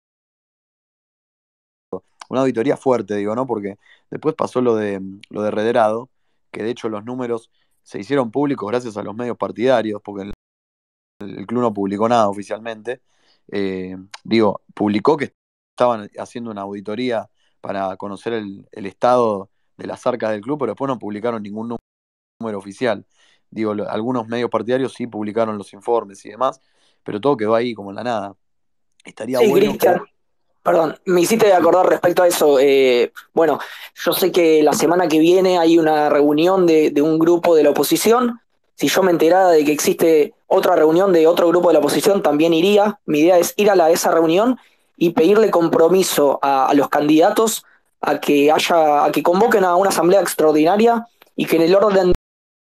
Una auditoría fuerte, digo, ¿no? Porque después pasó lo de, lo de Rederado, que de hecho los números se hicieron públicos gracias a los medios partidarios, porque el, el club no publicó nada oficialmente. Eh, digo, publicó que estaban haciendo una auditoría para conocer el, el estado de las arcas del club, pero después no publicaron ningún número oficial. Digo, lo, algunos medios partidarios sí publicaron los informes y demás, pero todo quedó ahí como en la nada. Estaría Sí, bueno que... Cristian, perdón, me hiciste Sí. acordar respecto a eso. Eh, bueno, yo sé que la semana que viene hay una reunión de, de un grupo de la oposición. Si yo me enterara de que existe otra reunión de otro grupo de la oposición, también iría. Mi idea es ir a, la, a esa reunión y pedirle compromiso a, a los candidatos a que haya, a que convoquen a una asamblea extraordinaria y que en el orden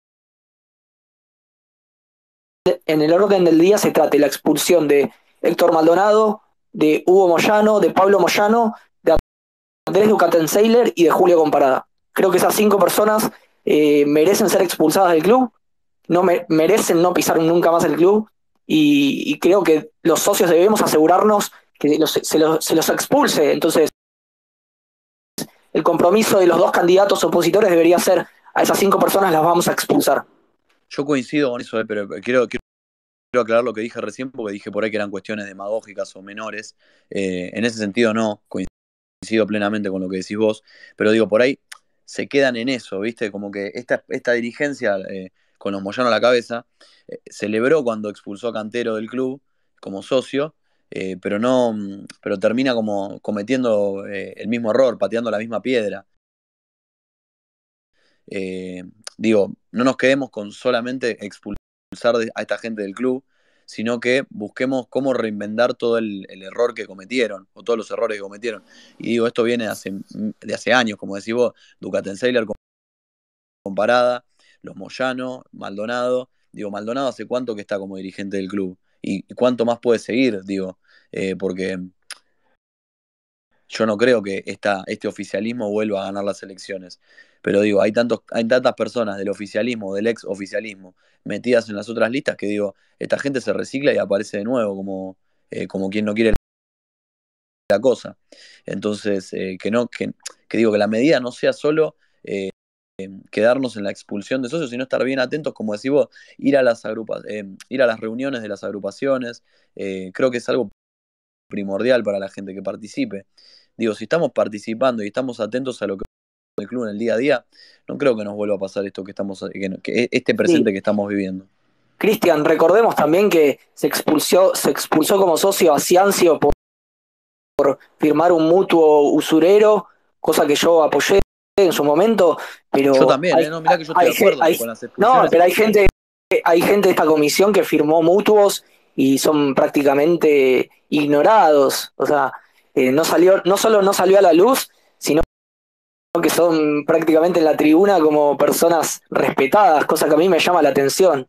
en el orden del día se trate la expulsión de Héctor Maldonado, de Hugo Moyano, de Pablo Moyano, de Andrés Ducatenseiler y de Julio Comparada. Creo que esas cinco personas eh, merecen ser expulsadas del club, no me, merecen no pisar nunca más el club y, y creo que los socios debemos asegurarnos que los, se, los, se los expulse. Entonces, el compromiso de los dos candidatos opositores debería ser a esas cinco personas las vamos a expulsar. Yo coincido con eso, eh, pero quiero, quiero Quiero aclarar lo que dije recién porque dije por ahí que eran cuestiones demagógicas o menores. Eh, en ese sentido no, coincido plenamente con lo que decís vos, pero digo, por ahí se quedan en eso, ¿viste? Como que esta, esta dirigencia eh, con los Moyano a la cabeza eh, celebró cuando expulsó a Cantero del club como socio, eh, pero no, pero termina como cometiendo eh, el mismo error, pateando la misma piedra. Eh, digo, no nos quedemos con solamente expulsar a esta gente del club, sino que busquemos cómo reinventar todo el, el error que cometieron, o todos los errores que cometieron. Y digo, esto viene de hace, de hace años, como decís vos, Ducatenseiler comparada, los Moyano, Maldonado. Digo, Maldonado hace cuánto que está como dirigente del club, y, y cuánto más puede seguir, digo, eh, porque yo no creo que esta, este oficialismo vuelva a ganar las elecciones. Pero digo, hay, tantos, hay tantas personas del oficialismo, del ex oficialismo, metidas en las otras listas que digo, esta gente se recicla y aparece de nuevo como, eh, como quien no quiere la cosa. Entonces, eh, que, no, que, que digo que la medida no sea solo eh, quedarnos en la expulsión de socios, sino estar bien atentos, como decís vos, ir a las, agrupa eh, ir a las reuniones de las agrupaciones. Eh, creo que es algo primordial para la gente que participe. Digo, si estamos participando y estamos atentos a lo que el club en el día a día, no creo que nos vuelva a pasar esto que estamos, que, que este presente Sí. que estamos viviendo. Cristian, recordemos también que se expulsó, se expulsó como socio a Ciancio por, por firmar un mutuo usurero, cosa que yo apoyé en su momento, pero Yo también, hay, ¿eh? No, mirá que yo estoy hay, de acuerdo hay, con las no, expulsiones. pero hay gente, hay gente de esta comisión que firmó mutuos y son prácticamente ignorados. O sea, eh, no salió, no solo no salió a la luz, sino que son prácticamente en la tribuna como personas respetadas, cosa que a mí me llama la atención.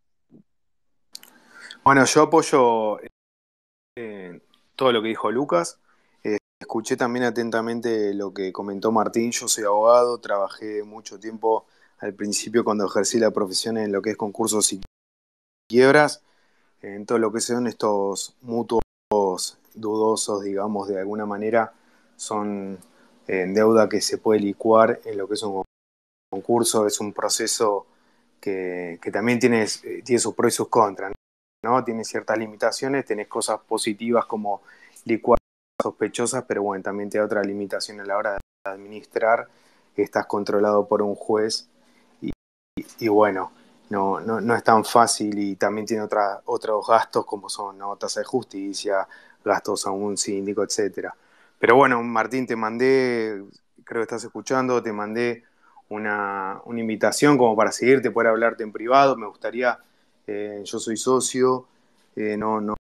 Bueno, yo apoyo eh, todo lo que dijo Lucas. Eh, escuché también atentamente lo que comentó Martín. Yo soy abogado, trabajé mucho tiempo al principio cuando ejercí la profesión en lo que es concursos y quiebras, en todo lo que son estos mutuos dudosos, digamos, de alguna manera, son eh, deuda que se puede licuar en lo que es un concurso. Es un proceso que, que también tiene, tiene sus pros y sus contras, ¿no? Tiene ciertas limitaciones, tenés cosas positivas como licuar sospechosas, pero bueno, también te da otra limitación a la hora de administrar, estás controlado por un juez y, y bueno, no, no, no es tan fácil y también tiene otra, otros gastos como son, ¿no?, tasa de justicia, gastos a un síndico, etcétera. Pero bueno, Martín, te mandé, creo que estás escuchando, te mandé una, una invitación como para seguirte, poder hablarte en privado. Me gustaría, eh, yo soy socio, eh, no, no,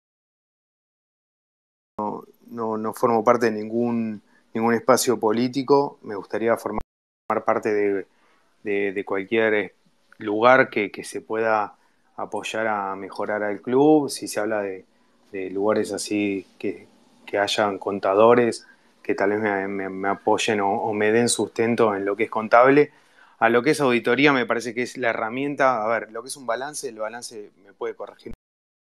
no, no formo parte de ningún, ningún espacio político. Me gustaría formar parte de, de, de cualquier lugar que, que se pueda apoyar a mejorar al club. Si se habla de, de lugares así que, que hayan contadores que tal vez me, me, me apoyen o, o me den sustento en lo que es contable. A lo que es auditoría me parece que es la herramienta. A ver, lo que es un balance, el balance me puede corregir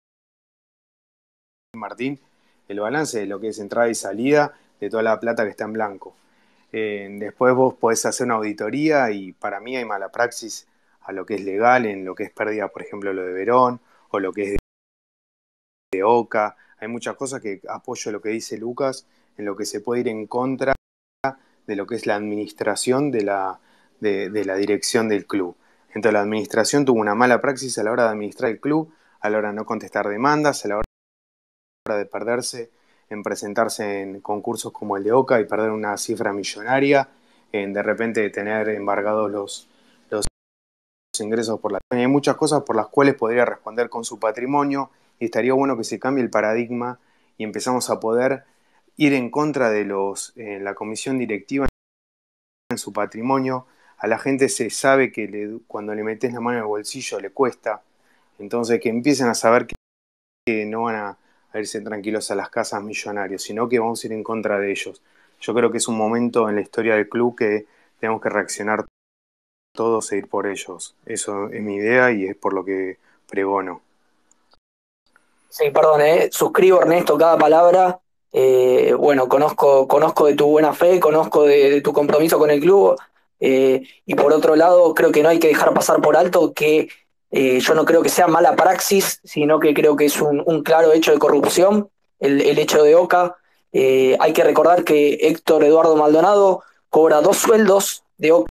Martín, el balance de lo que es entrada y salida de toda la plata que está en blanco. Eh, después vos podés hacer una auditoría y para mí hay mala praxis a lo que es legal, en lo que es pérdida, por ejemplo, lo de Verón o lo que es de Oca. Hay muchas cosas que apoyo lo que dice Lucas, en lo que se puede ir en contra de lo que es la administración de la, de, de la dirección del club. Entonces la administración tuvo una mala praxis a la hora de administrar el club, a la hora de no contestar demandas, a la hora de perderse en presentarse en concursos como el de Oca y perder una cifra millonaria, en de repente tener embargados los, los ingresos por la... Hay muchas cosas por las cuales podría responder con su patrimonio y estaría bueno que se cambie el paradigma y empezamos a poder ir en contra de los, eh, la comisión directiva en su patrimonio. A la gente se sabe que le, cuando le metes la mano en el bolsillo le cuesta, entonces que empiecen a saber que, que no van a, a irse tranquilos a las casas millonarios, sino que vamos a ir en contra de ellos. Yo creo que es un momento en la historia del club que tenemos que reaccionar todos e ir por ellos. Eso es mi idea y es por lo que pregono. Sí, perdón, eh. Suscribo, Ernesto, cada palabra. Eh, bueno, conozco, conozco de tu buena fe, conozco de, de tu compromiso con el club. Eh, y por otro lado, creo que no hay que dejar pasar por alto que eh, yo no creo que sea mala praxis, sino que creo que es un, un claro hecho de corrupción el, el hecho de Oca. Eh, hay que recordar que Héctor Eduardo Maldonado cobra dos sueldos de Oca,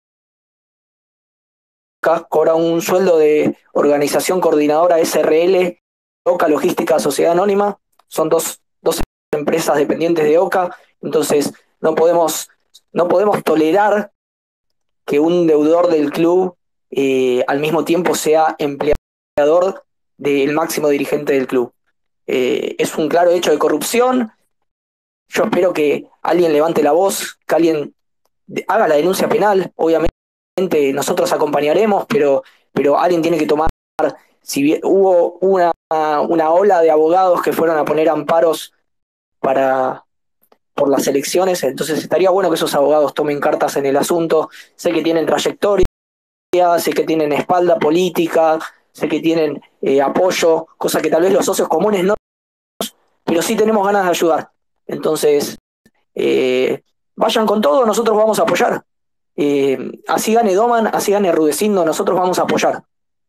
cobra un sueldo de Organización Coordinadora S R L, Oca Logística Sociedad Anónima, son dos, dos empresas dependientes de Oca, entonces no podemos, no podemos tolerar que un deudor del club eh, al mismo tiempo sea empleador del máximo dirigente del club. Eh, es un claro hecho de corrupción. Yo espero que alguien levante la voz, que alguien haga la denuncia penal. Obviamente nosotros acompañaremos, pero, pero alguien tiene que tomar. Si bien hubo una, una ola de abogados que fueron a poner amparos para, por las elecciones, entonces estaría bueno que esos abogados tomen cartas en el asunto. Sé que tienen trayectoria, sé que tienen espalda política, sé que tienen eh, apoyo, cosa que tal vez los socios comunes no, pero sí tenemos ganas de ayudar. Entonces, eh, vayan con todo, nosotros vamos a apoyar. Eh, así gane Doman, así gane Rudecindo, nosotros vamos a apoyar.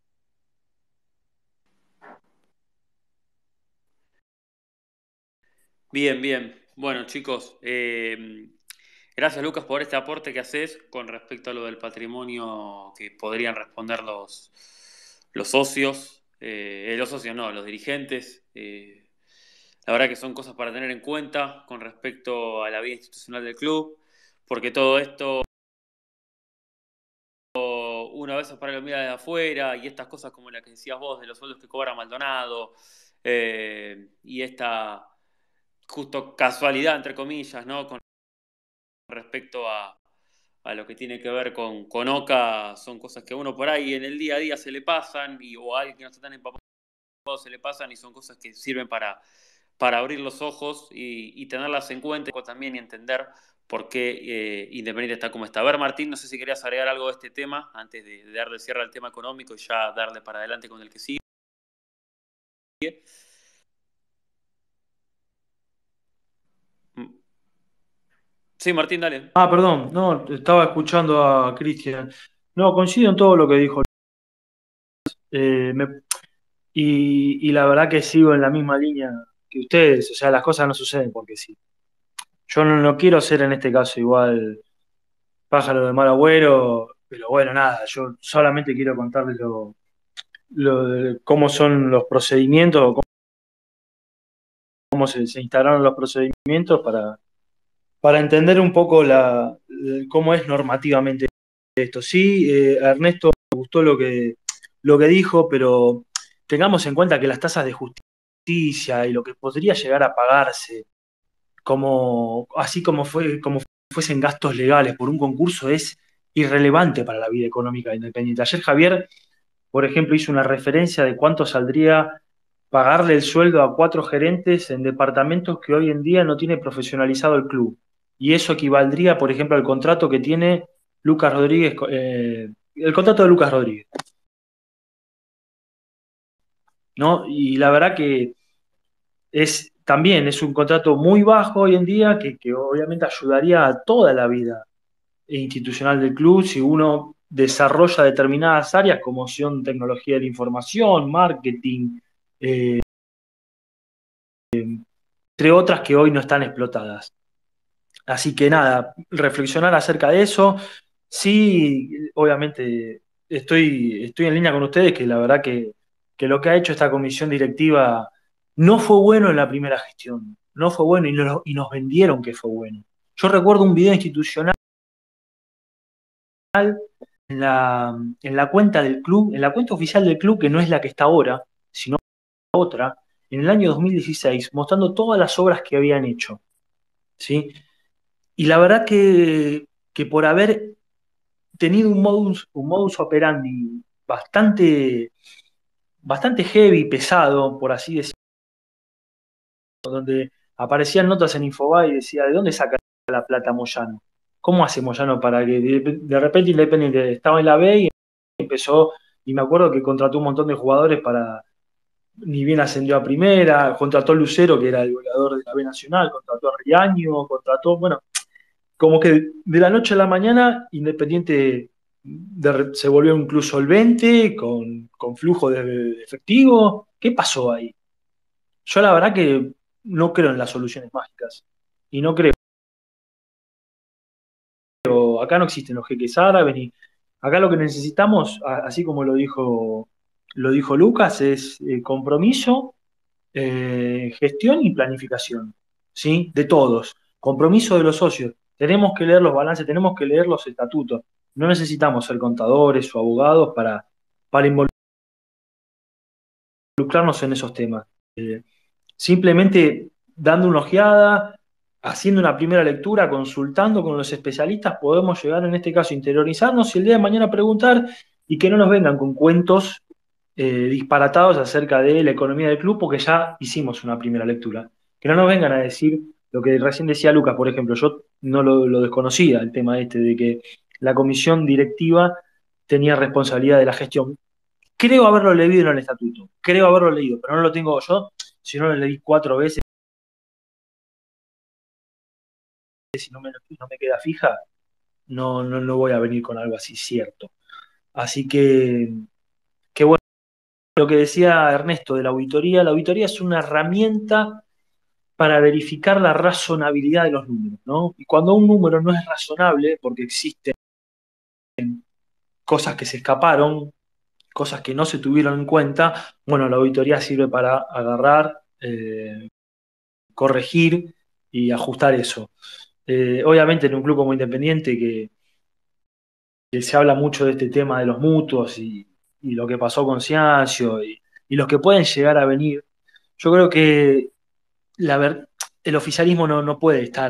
Bien, bien. Bueno, chicos, eh, gracias Lucas por este aporte que haces con respecto a lo del patrimonio que podrían responder los, los socios, eh, los socios no, los dirigentes. Eh, la verdad que son cosas para tener en cuenta con respecto a la vida institucional del club, porque todo esto una vez para lo mira de afuera y estas cosas como la que decías vos de los sueldos que cobra Maldonado eh, y esta justo casualidad, entre comillas, ¿no? Con respecto a, a lo que tiene que ver con, con Oca, son cosas que a uno por ahí en el día a día se le pasan y, o a alguien que no está tan empapado se le pasan y son cosas que sirven para, para abrir los ojos y, y tenerlas en cuenta también y entender por qué eh, Independiente está como está. A ver, Martín, no sé si querías agregar algo de este tema antes de, de darle cierre al tema económico y ya darle para adelante con el que sigue. Sí, Martín, dale. Ah, perdón, no, estaba escuchando a Cristian. No, coincido en todo lo que dijo. Eh, me- y, y la verdad que sigo en la misma línea que ustedes. O sea, las cosas no suceden porque sí. Yo no, no quiero ser en este caso igual pájaro de mal agüero, pero bueno, nada, yo solamente quiero contarles lo, lo, cómo son los procedimientos, cómo, cómo se, se instalaron los procedimientos para, para entender un poco la, cómo es normativamente esto. Sí, eh, a Ernesto me gustó lo que, lo que dijo, pero tengamos en cuenta que las tasas de justicia y lo que podría llegar a pagarse, como, así como, fue, como fuesen gastos legales por un concurso, es irrelevante para la vida económica independiente. Ayer Javier, por ejemplo, hizo una referencia de cuánto saldría pagarle el sueldo a cuatro gerentes en departamentos que hoy en día no tiene profesionalizado el club. Y eso equivaldría, por ejemplo, al contrato que tiene Lucas Rodríguez, eh, el contrato de Lucas Rodríguez, ¿no? Y la verdad que es también es un contrato muy bajo hoy en día que, que obviamente ayudaría a toda la vida institucional del club si uno desarrolla determinadas áreas como son tecnología de la información, marketing, eh, entre otras que hoy no están explotadas. Así que nada, reflexionar acerca de eso. Sí, obviamente estoy, estoy en línea con ustedes que la verdad que, que lo que ha hecho esta comisión directiva no fue bueno en la primera gestión, no fue bueno y, no- y nos vendieron que fue bueno. Yo recuerdo un video institucional en la, en la cuenta del club, en la cuenta oficial del club, que no es la que está ahora, sino otra, en el año dos mil dieciséis, mostrando todas las obras que habían hecho, ¿sí? Y la verdad que, que por haber tenido un modus, un modus operandi bastante, bastante heavy, pesado, por así decirlo, donde aparecían notas en Infobae y decía, ¿de dónde saca la plata Moyano? ¿Cómo hace Moyano para que de, de repente Independiente estaba en la B y empezó, y me acuerdo que contrató un montón de jugadores para, ni bien ascendió a primera, contrató a Lucero, que era el goleador de la B Nacional, contrató a Riaño, contrató, bueno, como que de la noche a la mañana Independiente de- se volvió un club solvente, con, con flujo de, de efectivo. ¿Qué pasó ahí? Yo la verdad que no creo en las soluciones mágicas. Y no creo, acá no existen los jeques árabes, ni, acá lo que necesitamos, a- así como lo dijo, lo dijo Lucas, es eh, compromiso, eh, gestión y planificación, ¿sí? De todos. Compromiso de los socios. Tenemos que leer los balances, tenemos que leer los estatutos. No necesitamos ser contadores o abogados para, para involucrarnos en esos temas. Eh, Simplemente dando una ojeada, haciendo una primera lectura, consultando con los especialistas, podemos llegar en este caso a interiorizarnos y el día de mañana preguntar y que no nos vengan con cuentos eh, disparatados acerca de la economía del club, porque ya hicimos una primera lectura. Que no nos vengan a decir lo que recién decía Lucas, por ejemplo, yo no lo, lo desconocía, el tema este de que la comisión directiva tenía responsabilidad de la gestión. Creo haberlo leído en el estatuto, creo haberlo leído, pero no lo tengo yo, si no lo leí cuatro veces y no me, no me queda fija, no, no, no voy a venir con algo así cierto. Así que, que bueno, lo que decía Ernesto de la auditoría, la auditoría es una herramienta para verificar la razonabilidad de los números, ¿no? Y cuando un número no es razonable, porque existen cosas que se escaparon, cosas que no se tuvieron en cuenta, bueno, la auditoría sirve para agarrar, eh, corregir y ajustar eso. Eh, obviamente en un club como Independiente, que, que se habla mucho de este tema de los mutuos y, y lo que pasó con Ciancio y, y los que pueden llegar a venir, yo creo que la ver- el oficialismo no, no puede estar.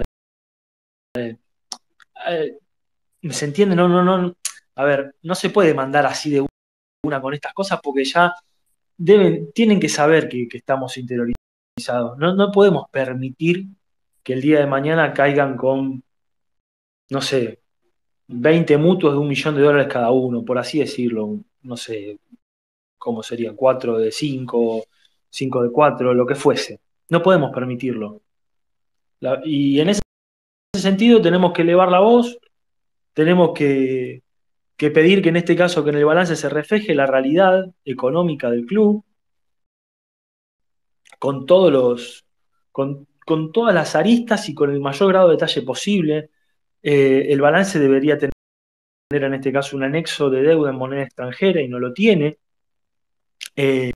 eh, ¿Se entiende? No, no, no. A ver, no se puede mandar así de una con estas cosas porque ya deben, tienen que saber que, que estamos interiorizados. No, no podemos permitir que el día de mañana caigan con, no sé, veinte mutuos de un millón de dólares cada uno, por así decirlo. No sé cómo sería, cuatro de cinco, cinco de cuatro, lo que fuese. No podemos permitirlo. La- y en ese sentido tenemos que elevar la voz, tenemos que que pedir que en este caso que en el balance se refleje la realidad económica del club con todos los con, con todas las aristas y con el mayor grado de detalle posible. Eh, el balance debería tener en este caso un anexo de deuda en moneda extranjera y no lo tiene. Eh,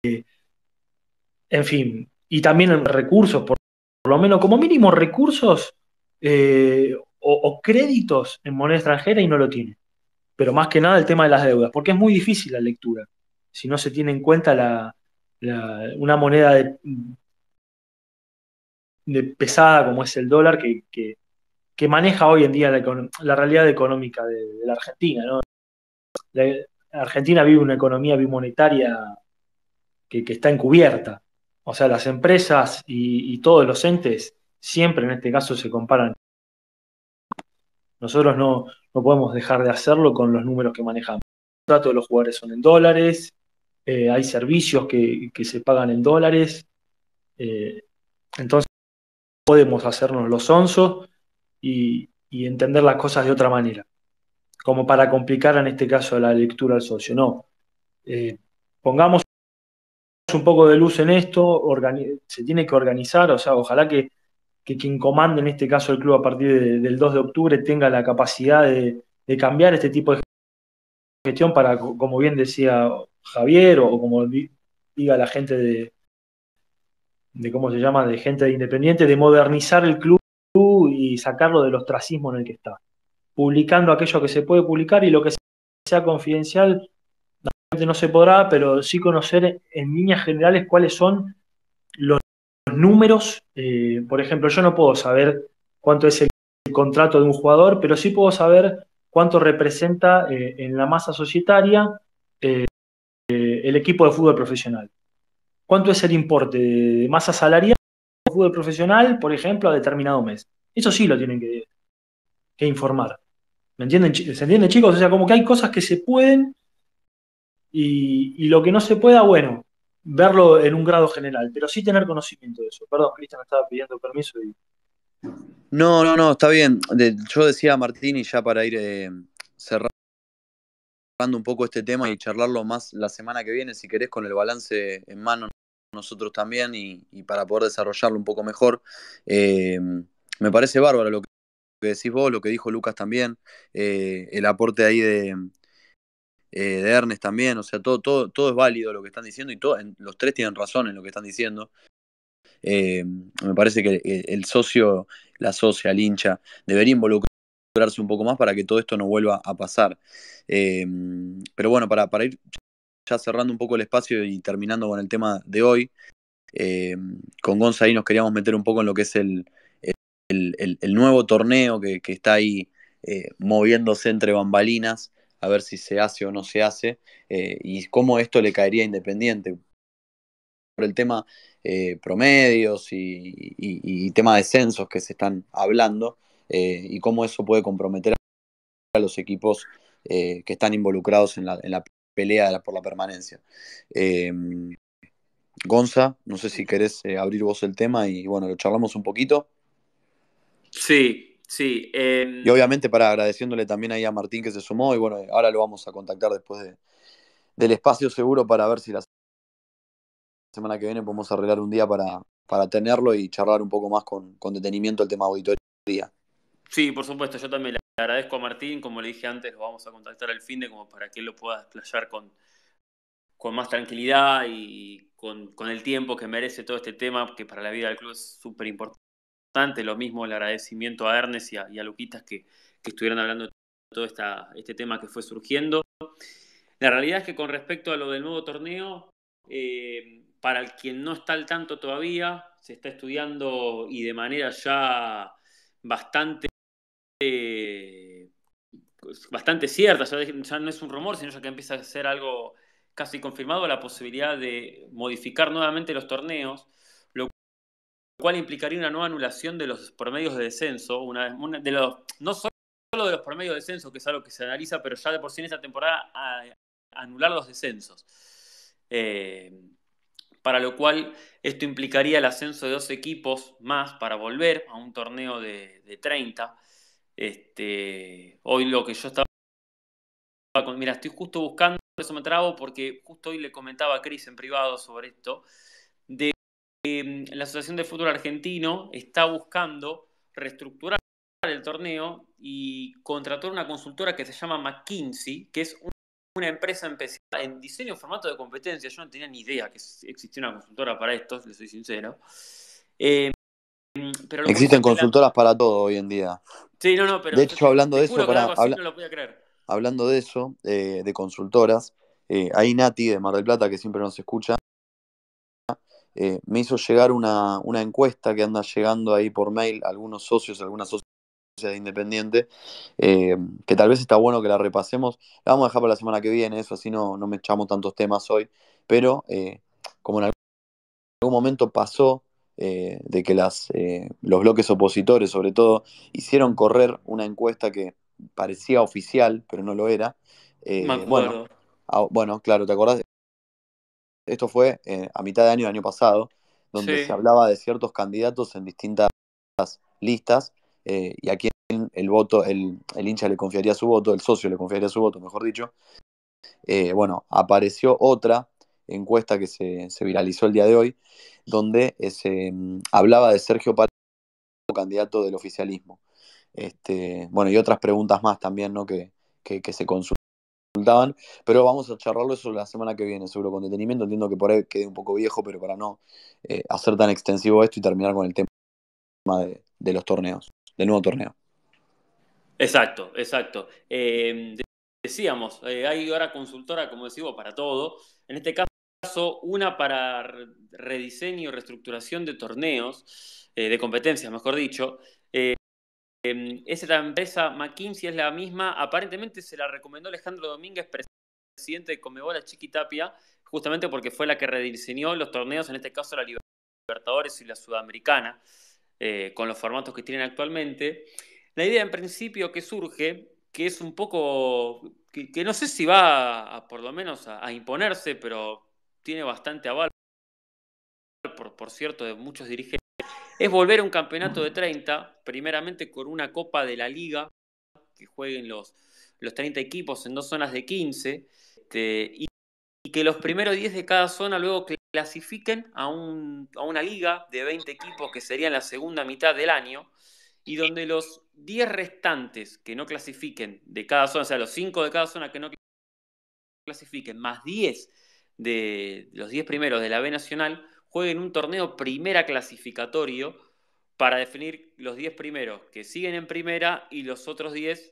en fin, y también en recursos, por, por lo menos como mínimo recursos eh, o, o créditos en moneda extranjera y no lo tiene. Pero más que nada el tema de las deudas, porque es muy difícil la lectura si no se tiene en cuenta la, la- una moneda de, de pesada como es el dólar que, que- que maneja hoy en día la, econo- la realidad económica de, de la Argentina, ¿no? La Argentina vive una economía bimonetaria que, que está encubierta. O sea, las empresas y, y todos los entes siempre en este caso se comparan. Nosotros no, no podemos dejar de hacerlo con los números que manejamos. Los contratos de los jugadores son en dólares, eh, hay servicios que, que se pagan en dólares, eh, entonces podemos hacernos los sonsos y, y entender las cosas de otra manera, como para complicar en este caso la lectura al socio. No, eh, pongamos un poco de luz en esto, organi- se tiene que organizar, o sea, ojalá que, que quien comande en este caso el club a partir de- del dos de octubre tenga la capacidad de, de cambiar este tipo de gestión para, co- como bien decía Javier, o, o como di- diga la gente de, de, ¿cómo se llama?, de gente de Independiente, de modernizar el club y sacarlo del ostracismo en el que está, publicando aquello que se puede publicar y lo que sea confidencial no se podrá, pero sí conocer en líneas generales cuáles son los números. Eh, por ejemplo, yo no puedo saber cuánto es el contrato de un jugador, pero sí puedo saber cuánto representa eh, en la masa societaria eh, el equipo de fútbol profesional. ¿Cuánto es el importe de masa salarial del fútbol profesional, por ejemplo, a determinado mes? Eso sí lo tienen que, que informar. ¿Me entienden? ¿Se entiende, chicos? O sea, como que hay cosas que se pueden y, y lo que no se pueda, bueno, verlo en un grado general, pero sí tener conocimiento de eso. Perdón, Cristian, estaba pidiendo permiso y... No, no, no, está bien. De- yo decía a Martín, y ya para ir eh, cerrando un poco este tema y charlarlo más la semana que viene, si querés, con el balance en mano nosotros también y, y para poder desarrollarlo un poco mejor. Eh, Me parece bárbaro lo que decís vos, lo que dijo Lucas también, eh, el aporte ahí de, eh, de Ernest también, o sea, todo, todo, todo es válido lo que están diciendo y todo, los tres tienen razón en lo que están diciendo. Eh, Me parece que el, el socio, la socia, el hincha, debería involucrarse un poco más para que todo esto no vuelva a pasar. Eh, pero bueno, para, para ir ya cerrando un poco el espacio y terminando con el tema de hoy, eh, con Gonza ahí nos queríamos meter un poco en lo que es el, el, el, el nuevo torneo que, que está ahí eh, moviéndose entre bambalinas, a ver si se hace o no se hace, eh, y cómo esto le caería a Independiente por el tema eh, promedios y, y, y tema de censos que se están hablando, eh, y cómo eso puede comprometer a los equipos eh, que están involucrados en la, en la pelea de la, por la permanencia. Eh, Gonza, no sé si querés eh, abrir vos el tema y bueno, lo charlamos un poquito. Sí, sí. Eh, Y obviamente para agradeciéndole también ahí a Martín que se sumó y bueno, ahora lo vamos a contactar después de, del espacio seguro para ver si la semana que viene podemos arreglar un día para, para tenerlo y charlar un poco más con, con detenimiento el tema auditoría. sí, por supuesto, yo también le agradezco a Martín, como le dije antes, lo vamos a contactar al fin de como para que él lo pueda desplayar con, con más tranquilidad y con, con el tiempo que merece todo este tema, que para la vida del club es súper importante. Lo mismo el agradecimiento a Ernest y a, y a Luquitas que, que estuvieron hablando de todo esta, este tema que fue surgiendo. La realidad es que con respecto a lo del nuevo torneo, eh, para el quien no está al tanto todavía, se está estudiando y de manera ya bastante, eh, bastante cierta, ya, ya no es un rumor, sino ya que empieza a ser algo casi confirmado, la posibilidad de modificar nuevamente los torneos, lo cual implicaría una nueva anulación de los promedios de descenso, una, una de los, no solo de los promedios de descenso, que es algo que se analiza, pero ya de por sí en esta temporada a, a anular los descensos. Eh, para lo cual esto implicaría el ascenso de dos equipos más para volver a un torneo de, de treinta. Este, hoy lo que yo estaba con, mira, estoy justo buscando, eso me trabo porque justo hoy le comentaba a Cris en privado sobre esto, de que la Asociación de Fútbol Argentino está buscando reestructurar el torneo y contrató una consultora que se llama McKinsey, que es una empresa especializada en diseño y formato de competencia. Yo no tenía ni idea que existía una consultora para esto, les soy sincero. Eh, pero lo Existen curioso es que consultoras la... para todo hoy en día. Sí, no, no, pero De yo hecho, te, hablando te de juro eso, que para algo así no lo podía creer. hablando de eso, eh, de consultoras, eh, ahí Nati de Mar del Plata, que siempre nos escucha, eh, me hizo llegar una, una encuesta que anda llegando ahí por mail a algunos socios, algunas socias de Independiente, eh, que tal vez está bueno que la repasemos. La vamos a dejar para la semana que viene, eso así no, no me echamos tantos temas hoy, pero eh, como en algún momento pasó eh, de que las, eh, los bloques opositores, sobre todo, hicieron correr una encuesta que parecía oficial, pero no lo era. Me Eh, bueno, acuerdo. ah, bueno, claro, ¿te acordás? Esto fue eh, a mitad de año, el año pasado, donde se Sí, hablaba de ciertos candidatos en distintas listas eh, y a quién el voto, el, el hincha le confiaría su voto, el socio le confiaría su voto, mejor dicho. Eh, bueno, apareció otra encuesta que se, se viralizó el día de hoy, donde eh, se mm, hablaba de Sergio Paro como candidato del oficialismo. Este, bueno, y otras preguntas más también, ¿no? que, que, que se consultaban, pero vamos a charlarlo eso la semana que viene, seguro, con detenimiento. Entiendo que por ahí quede un poco viejo, pero para no eh, hacer tan extensivo esto y terminar con el tema de, de los torneos, del nuevo torneo. exacto, exacto. Eh, decíamos, eh, hay ahora consultora, como decimos, para todo. En este caso, una para rediseño y reestructuración de torneos, eh, de competencias, mejor dicho. Eh, eh, esa empresa, McKinsey, es la misma. Aparentemente se la recomendó Alejandro Domínguez, presidente de Conmebol, a Chiqui Tapia, justamente porque fue la que rediseñó los torneos, en este caso la Libertadores y la Sudamericana, eh, con los formatos que tienen actualmente. La idea en principio que surge, que es un poco, que, que no sé si va a, a, por lo menos a, a imponerse, pero tiene bastante aval, por, por cierto, de muchos dirigentes, es volver a un campeonato de treinta, primeramente con una Copa de la Liga, que jueguen los, los treinta equipos en dos zonas de quince, este, y, y que los primeros diez de cada zona luego clasifiquen a, un, a una liga de veinte equipos que sería en la segunda mitad del año, y donde los diez restantes que no clasifiquen de cada zona, o sea, los cinco de cada zona que no clasifiquen, más diez de los diez primeros de la B Nacional, jueguen un torneo primera clasificatorio para definir los diez primeros que siguen en primera y los otros diez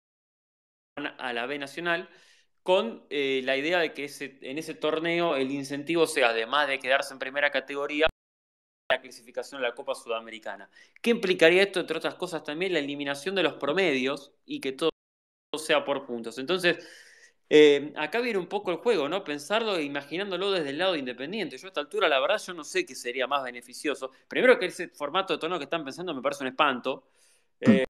van a la B Nacional, con eh, la idea de que ese, en ese torneo el incentivo sea, además de quedarse en primera categoría, la clasificación a la Copa Sudamericana. ¿Qué implicaría esto? Entre otras cosas también la eliminación de los promedios y que todo sea por puntos. Entonces, eh, acá viene un poco el juego, ¿no? Pensarlo e imaginándolo desde el lado de Independiente. Yo a esta altura, la verdad, yo no sé qué sería más beneficioso. Primero que ese formato de torneo que están pensando me parece un espanto. Eh,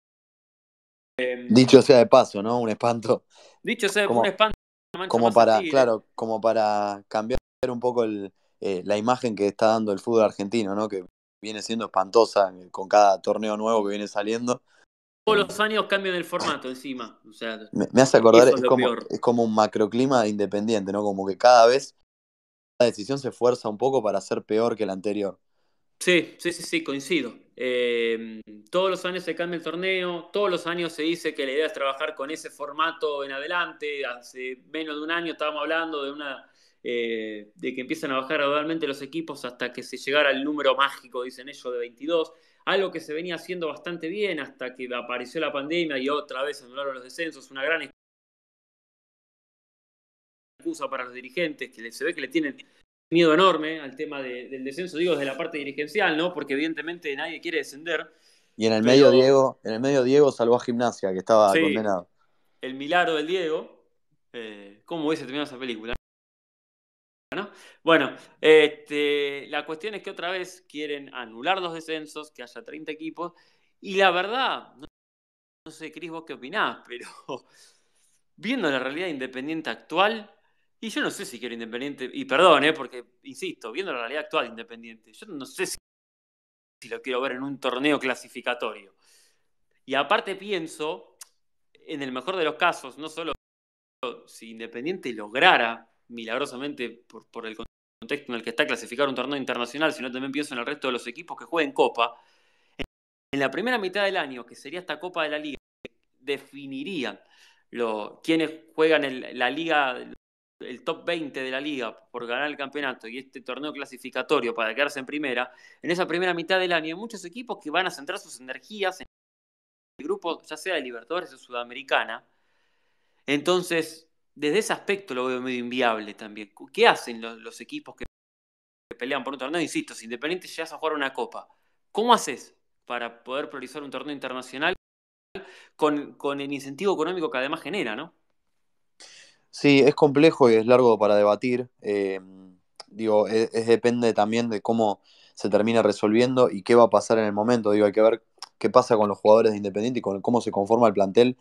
eh, Dicho sea de paso, ¿no? Un espanto. dicho sea, un Como, espanto, una mancha como más al para, tigre. claro, como para cambiar un poco el, eh, la imagen que está dando el fútbol argentino, ¿no? Que viene siendo espantosa con cada torneo nuevo que viene saliendo. Todos Eh, los años cambian el formato encima. O sea, me, me hace y acordar, eso es es lo como, peor. es como un macroclima de Independiente, ¿no? Como que cada vez la decisión se esfuerza un poco para ser peor que la anterior. Sí, sí, sí, sí, coincido. Eh, todos los años se cambia el torneo, todos los años se dice que la idea es trabajar con ese formato en adelante. Hace menos de un año estábamos hablando de una eh, de que empiezan a bajar gradualmente los equipos hasta que se llegara al número mágico, dicen ellos, de veintidós. Algo que se venía haciendo bastante bien hasta que apareció la pandemia y otra vez anularon los descensos. Una gran excusa para los dirigentes, que se ve que le tienen miedo enorme al tema de, del descenso, digo, desde la parte dirigencial, ¿no? Porque evidentemente nadie quiere descender. Y en el medio Pero Diego, en el medio Diego salvó a Gimnasia, que estaba sí, condenado. el milagro del Diego, eh, ¿cómo hubiese terminado esa película? ¿No? Bueno, este, la cuestión es que otra vez quieren anular los descensos, que haya treinta equipos, y la verdad, no, no sé, Cris, vos qué opinás, pero viendo la realidad independiente actual, y yo no sé si quiero Independiente, y perdón, eh, porque, insisto, viendo la realidad actual de Independiente, yo no sé si, si lo quiero ver en un torneo clasificatorio. Y aparte pienso, en el mejor de los casos, no solo si Independiente lograra, milagrosamente, por, por el contexto en el que está, clasificar un torneo internacional, sino también pienso en el resto de los equipos que jueguen Copa, en la primera mitad del año, que sería esta Copa de la Liga, definirían lo, quienes juegan el, la liga, el top veinte de la liga por ganar el campeonato y este torneo clasificatorio para quedarse en primera, en esa primera mitad del año hay muchos equipos que van a centrar sus energías en el grupo, ya sea de Libertadores o Sudamericana. Entonces, desde ese aspecto lo veo medio inviable también. ¿Qué hacen los, los equipos que pelean por un torneo? Insisto, si Independiente llegas a jugar una copa, ¿cómo haces para poder priorizar un torneo internacional con, con el incentivo económico que además genera, ¿no? Sí, es complejo y es largo para debatir. Eh, digo, es, es depende también de cómo se termina resolviendo y qué va a pasar en el momento. Digo, hay que ver qué pasa con los jugadores de Independiente y con cómo se conforma el plantel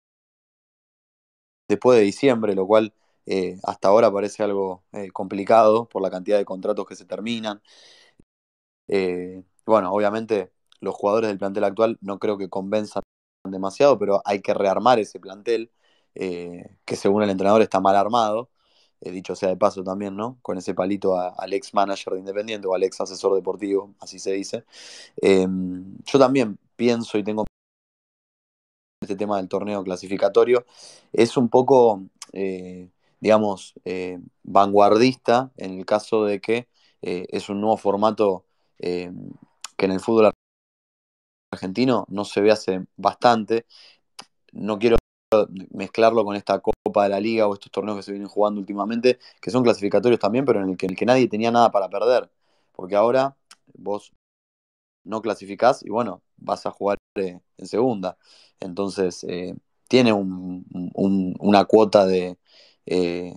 después de diciembre, lo cual eh, hasta ahora parece algo eh, complicado por la cantidad de contratos que se terminan. Eh, bueno, obviamente los jugadores del plantel actual no creo que convenzan demasiado, pero hay que rearmar ese plantel, eh, que según el entrenador está mal armado, eh, dicho sea de paso también, ¿no? Con ese palito a- al ex manager de Independiente o al ex asesor deportivo, así se dice. Eh, yo también pienso y tengo este tema del torneo clasificatorio, es un poco, eh, digamos, eh, vanguardista en el caso de que eh, es un nuevo formato eh, que en el fútbol argentino no se ve hace bastante. No quiero mezclarlo con esta Copa de la Liga o estos torneos que se vienen jugando últimamente, que son clasificatorios también, pero en el que, en el que nadie tenía nada para perder. Porque ahora vos no clasificás y bueno, vas a jugar eh, en segunda. Entonces, eh, tiene un, un, una cuota de, eh,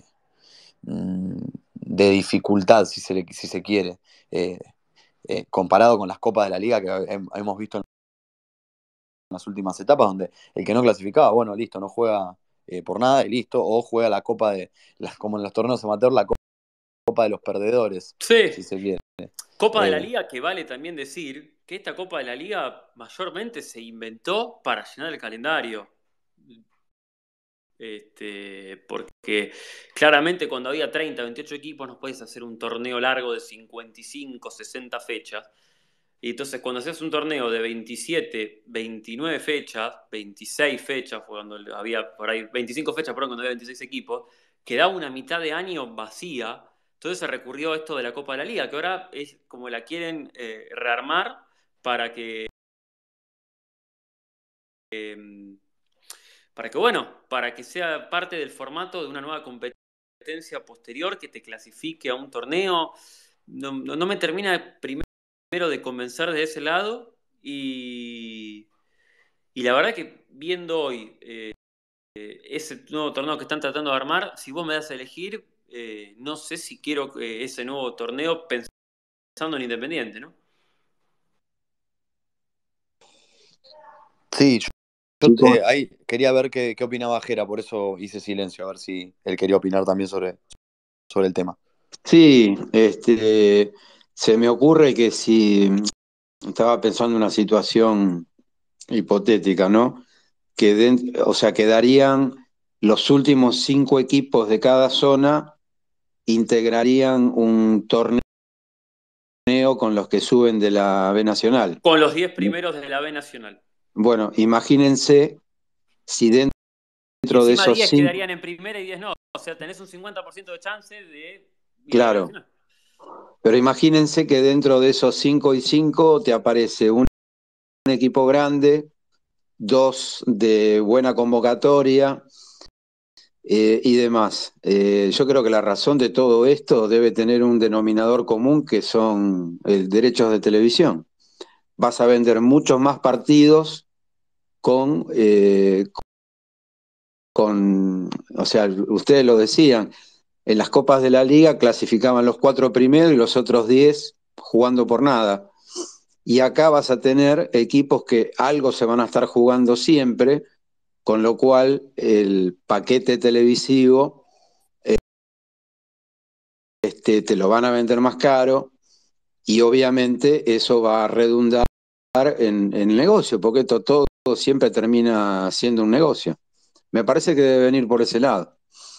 de dificultad, si se, le, si se quiere, eh, eh, comparado con las copas de la liga que hemos visto en las últimas etapas, donde el que no clasificaba, bueno, listo, no juega eh, por nada y listo, o juega la copa de, las, como en los torneos amateur, la copa de los perdedores, Sí, si se quiere. Copa de la Eh, Liga, que vale también decir que esta Copa de la Liga mayormente se inventó para llenar el calendario. Este, porque claramente cuando había treinta, veintiocho equipos no podías hacer un torneo largo de cincuenta y cinco, sesenta fechas. Y entonces cuando hacías un torneo de veintisiete, veintinueve fechas, veintiséis fechas, fue cuando había por ahí, veinticinco fechas, perdón, cuando había veintiséis equipos, quedaba una mitad de año vacía. Entonces se recurrió a esto de la Copa de la Liga, que ahora es como la quieren eh, rearmar para que... Eh, para que, bueno, para que sea parte del formato de una nueva competencia posterior que te clasifique a un torneo. No, no, no me termina primero de convencer de ese lado y, y la verdad que viendo hoy eh, ese nuevo torneo que están tratando de armar, si vos me das a elegir, eh, no sé si quiero eh, ese nuevo torneo pensando en Independiente, ¿no? sí, yo, yo, Chicos, eh, ahí quería ver qué, qué opinaba Jera, por eso hice silencio, a ver si él quería opinar también sobre, sobre el tema. sí, este, se me ocurre que si estaba pensando en una situación hipotética, ¿no? Que den- o sea, quedarían los últimos cinco equipos de cada zona, integrarían un torneo con los que suben de la B Nacional. Con los diez primeros de la B Nacional. Bueno, imagínense si Y dentro de encima esos diez cinco, quedarían en primera y diez no. O sea, tenés un cincuenta por ciento de chance de ir a la B claro, Nacional. pero imagínense que dentro de esos cinco y cinco te aparece un equipo grande, dos de buena convocatoria eh, y demás. Eh, yo creo que la razón de todo esto debe tener un denominador común que son eh, derechos de televisión. Vas a vender muchos más partidos con, eh, con, o sea, ustedes lo decían, en las copas de la liga clasificaban los cuatro primeros y los otros diez jugando por nada. Y acá vas a tener equipos que algo se van a estar jugando siempre, con lo cual el paquete televisivo este, te lo van a vender más caro y obviamente eso va a redundar en, en el negocio, porque esto todo siempre termina siendo un negocio. Me parece que debe venir por ese lado.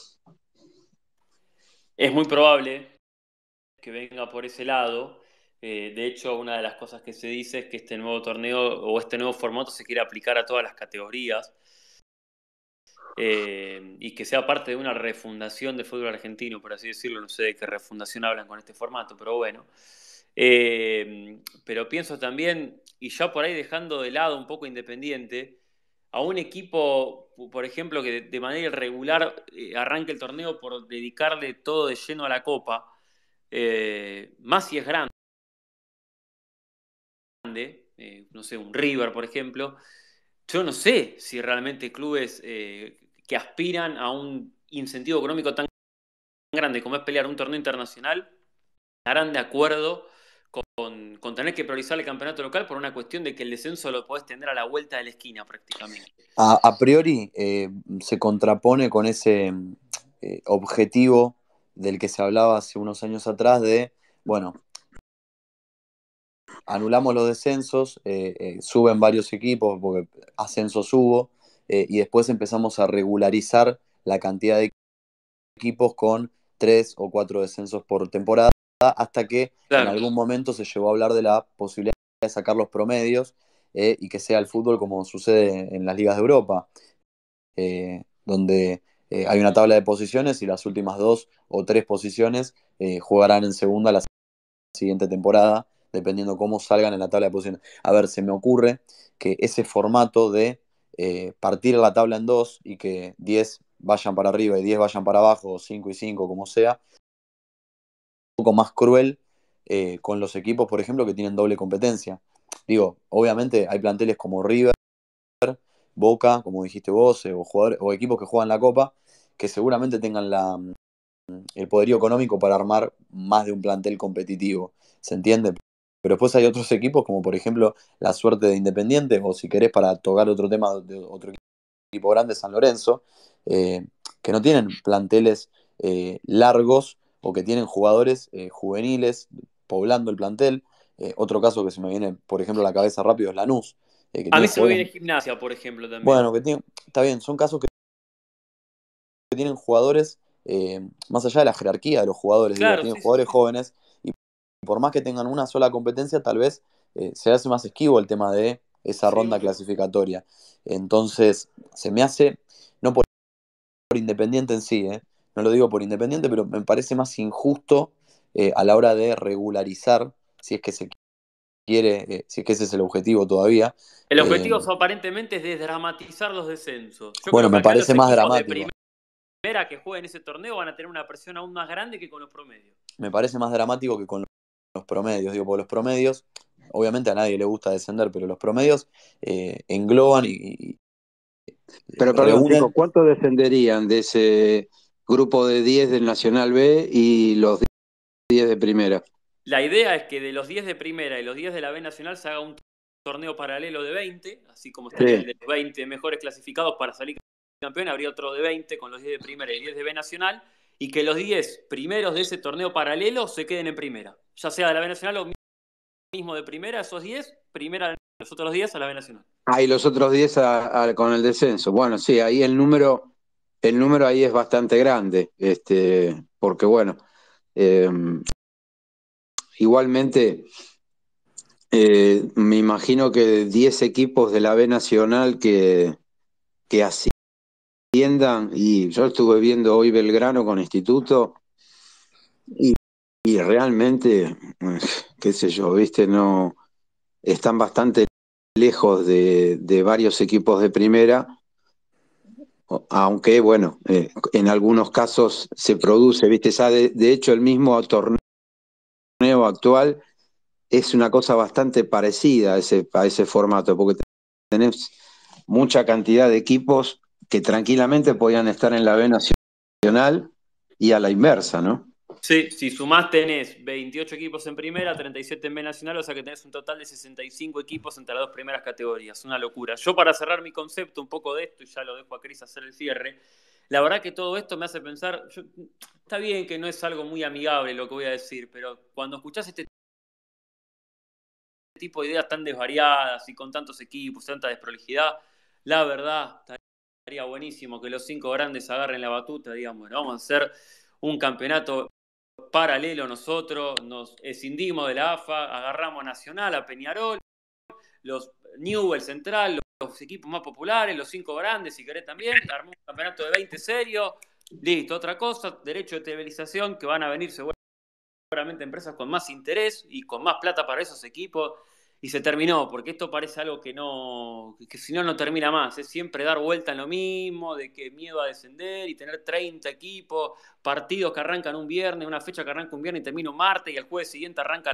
Es muy probable que venga por ese lado. Eh, de hecho, una de las cosas que se dice es que este nuevo torneo o este nuevo formato se quiere aplicar a todas las categorías. eh, y que sea parte de una refundación del fútbol argentino, por así decirlo. No sé de qué refundación hablan con este formato, pero bueno. Eh, pero pienso también, y ya por ahí dejando de lado un poco Independiente, a un equipo, por ejemplo, que de manera irregular eh, arranque el torneo por dedicarle todo de lleno a la Copa, eh, más si es grande, eh, no sé, un River, por ejemplo, yo no sé si realmente clubes eh, que aspiran a un incentivo económico tan grande como es pelear un torneo internacional estarán de acuerdo con, con tener que priorizar el campeonato local por una cuestión de que el descenso lo podés tener a la vuelta de la esquina prácticamente. A, a priori eh, se contrapone con ese eh, objetivo del que se hablaba hace unos años atrás de, bueno, anulamos los descensos, eh, eh, suben varios equipos, porque ascensos hubo, eh, y después empezamos a regularizar la cantidad de equipos con tres o cuatro descensos por temporada, hasta que Claro. en algún momento se llegó a hablar de la posibilidad de sacar los promedios eh, y que sea el fútbol como sucede en las ligas de Europa, eh, donde eh, hay una tabla de posiciones y las últimas dos o tres posiciones eh, jugarán en segunda la siguiente temporada, dependiendo cómo salgan en la tabla de posiciones. A ver, se me ocurre que ese formato de eh, partir la tabla en dos y que diez vayan para arriba y diez vayan para abajo, o cinco y cinco, como sea, un poco más cruel eh, con los equipos, por ejemplo, que tienen doble competencia. Digo, obviamente hay planteles como River, Boca, como dijiste vos, eh, o, jugadores, o equipos que juegan la Copa, que seguramente tengan la, el poderío económico para armar más de un plantel competitivo, ¿se entiende? Pero después hay otros equipos, como por ejemplo la suerte de Independiente, o si querés para tocar otro tema de otro equipo grande, San Lorenzo, eh, que no tienen planteles eh, largos o que tienen jugadores eh, juveniles poblando el plantel. Eh, otro caso que se me viene, por ejemplo, a la cabeza rápido es Lanús, eh, que A tiene mí se me jugadores... viene Gimnasia, por ejemplo, también. Bueno, que tiene, está bien, son casos que tienen jugadores, eh, más allá de la jerarquía de los jugadores, digo, Claro, tienen sí, sí, jugadores sí. jóvenes y por más que tengan una sola competencia, tal vez eh, se hace más esquivo el tema de esa Sí, ronda obvio. clasificatoria. Entonces, se me hace, no por, por Independiente en sí, eh, no lo digo por Independiente, pero me parece más injusto eh, a la hora de regularizar, si es que se quiere, eh, si es que ese es el objetivo todavía. El Eh, objetivo aparentemente es desdramatizar los descensos. Yo bueno, creo que me acá parece los más equipos de dramático. primera que jueguen ese torneo van a tener una presión aún más grande que con los promedios. Me parece más dramático que con los promedios, digo, porque los promedios, obviamente a nadie le gusta descender, pero los promedios eh, engloban y, y Pero perdón, chicos, reúnen. ¿cuántos descenderían de ese grupo de diez del Nacional B y los diez de primera? La idea es que de los diez de primera y los diez de la B Nacional se haga un torneo paralelo de veinte, así como estaría Sí. el de los veinte mejores clasificados para salir campeón, habría otro de veinte con los diez de primera y diez de B Nacional, y que los diez primeros de ese torneo paralelo se queden en primera, ya sea de la B Nacional o mismo de primera, esos diez, primera, los otros diez a la B Nacional. Ah, y los otros diez a- a- con el descenso. Bueno, sí, ahí el número, el número ahí es bastante grande, este, porque bueno, eh, igualmente eh, me imagino que diez equipos de la B Nacional que, que asciendan, y yo estuve viendo hoy Belgrano con Instituto, y, y realmente, qué sé yo, viste, no, están bastante lejos de, de varios equipos de primera. Aunque, bueno, eh, en algunos casos se produce, ¿viste? Ya de, de hecho, el mismo torneo actual es una cosa bastante parecida a ese, a ese formato, porque tenés mucha cantidad de equipos que tranquilamente podían estar en la B Nacional y a la inversa, ¿no? Sí, si sumás tenés veintiocho equipos en primera, treinta y siete en B Nacional, o sea que tenés un total de sesenta y cinco equipos entre las dos primeras categorías. Una locura. Yo, para cerrar mi concepto un poco de esto, y ya lo dejo a Cris hacer el cierre, la verdad que todo esto me hace pensar, yo, está bien que no es algo muy amigable lo que voy a decir, pero cuando escuchás este tipo de ideas tan desvariadas y con tantos equipos, tanta desprolijidad, la verdad, estaría buenísimo que los cinco grandes agarren la batuta y digan, bueno, vamos a hacer un campeonato paralelo nosotros, nos escindimos de la A F A, agarramos a Nacional, a Peñarol, los Newell Central, los equipos más populares, los cinco grandes, si querés también, armó un campeonato de veinte serio, listo, otra cosa, derecho de televisación, que van a venir seguramente empresas con más interés y con más plata para esos equipos, y se terminó, porque esto parece algo que no, que si no, no termina más, es siempre dar vuelta en lo mismo, de que miedo a descender y tener treinta equipos, partidos que arrancan un viernes, una fecha que arranca un viernes y termina un martes, y el jueves siguiente arranca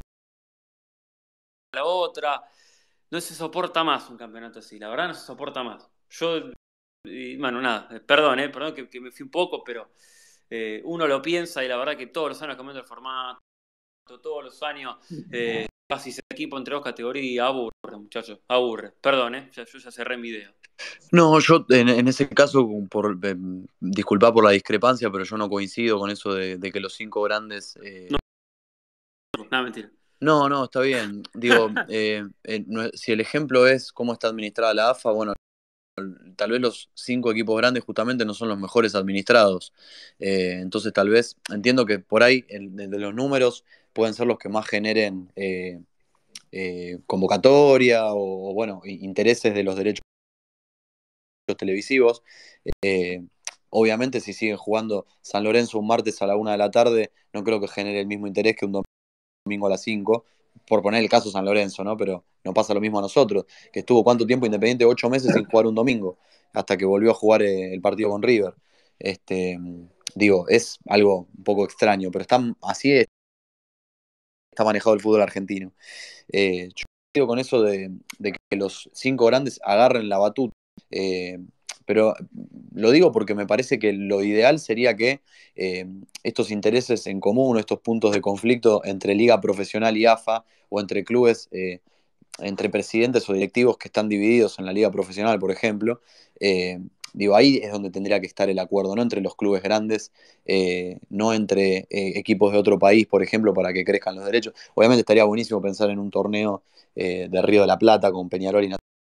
la otra. No se soporta más un campeonato así, la verdad no se soporta más. Yo, y, bueno, nada, perdón, eh, perdón que, que me fui un poco, pero eh, uno lo piensa y la verdad que todos los años cambiando el formato, todos los años, eh, casi ese equipo entre dos categorías, aburre, muchachos, aburre. Perdón, eh, ya, yo ya cerré mi idea. No, yo en, en ese caso, por, eh, disculpa por la discrepancia, pero yo no coincido con eso de, de que los cinco grandes... Eh... No, no, mentira. No, no, está bien. Digo, eh, eh, no, si el ejemplo es cómo está administrada la A F A, bueno, tal vez los cinco equipos grandes justamente no son los mejores administrados. Eh, entonces tal vez, entiendo que por ahí, el, de, de los números, pueden ser los que más generen eh, eh, convocatoria o, o, bueno, intereses de los derechos televisivos. Eh, obviamente si siguen jugando San Lorenzo un martes a la una de la tarde, no creo que genere el mismo interés que un domingo a las cinco, por poner el caso San Lorenzo, ¿no? Pero no pasa lo mismo a nosotros, que estuvo cuánto tiempo Independiente, ocho meses sin jugar un domingo, hasta que volvió a jugar eh, el partido con River. Este, digo, es algo un poco extraño, pero está, así es, está manejado el fútbol argentino. Eh, yo digo con eso de, de que los cinco grandes agarren la batuta. Eh, pero lo digo porque me parece que lo ideal sería que eh, estos intereses en común, estos puntos de conflicto entre liga profesional y A F A, o entre clubes, eh, entre presidentes o directivos que están divididos en la liga profesional, por ejemplo, eh, digo, ahí es donde tendría que estar el acuerdo, no entre los clubes grandes, eh, no entre eh, equipos de otro país, por ejemplo, para que crezcan los derechos. Obviamente estaría buenísimo pensar en un torneo eh, de Río de la Plata con Peñarol y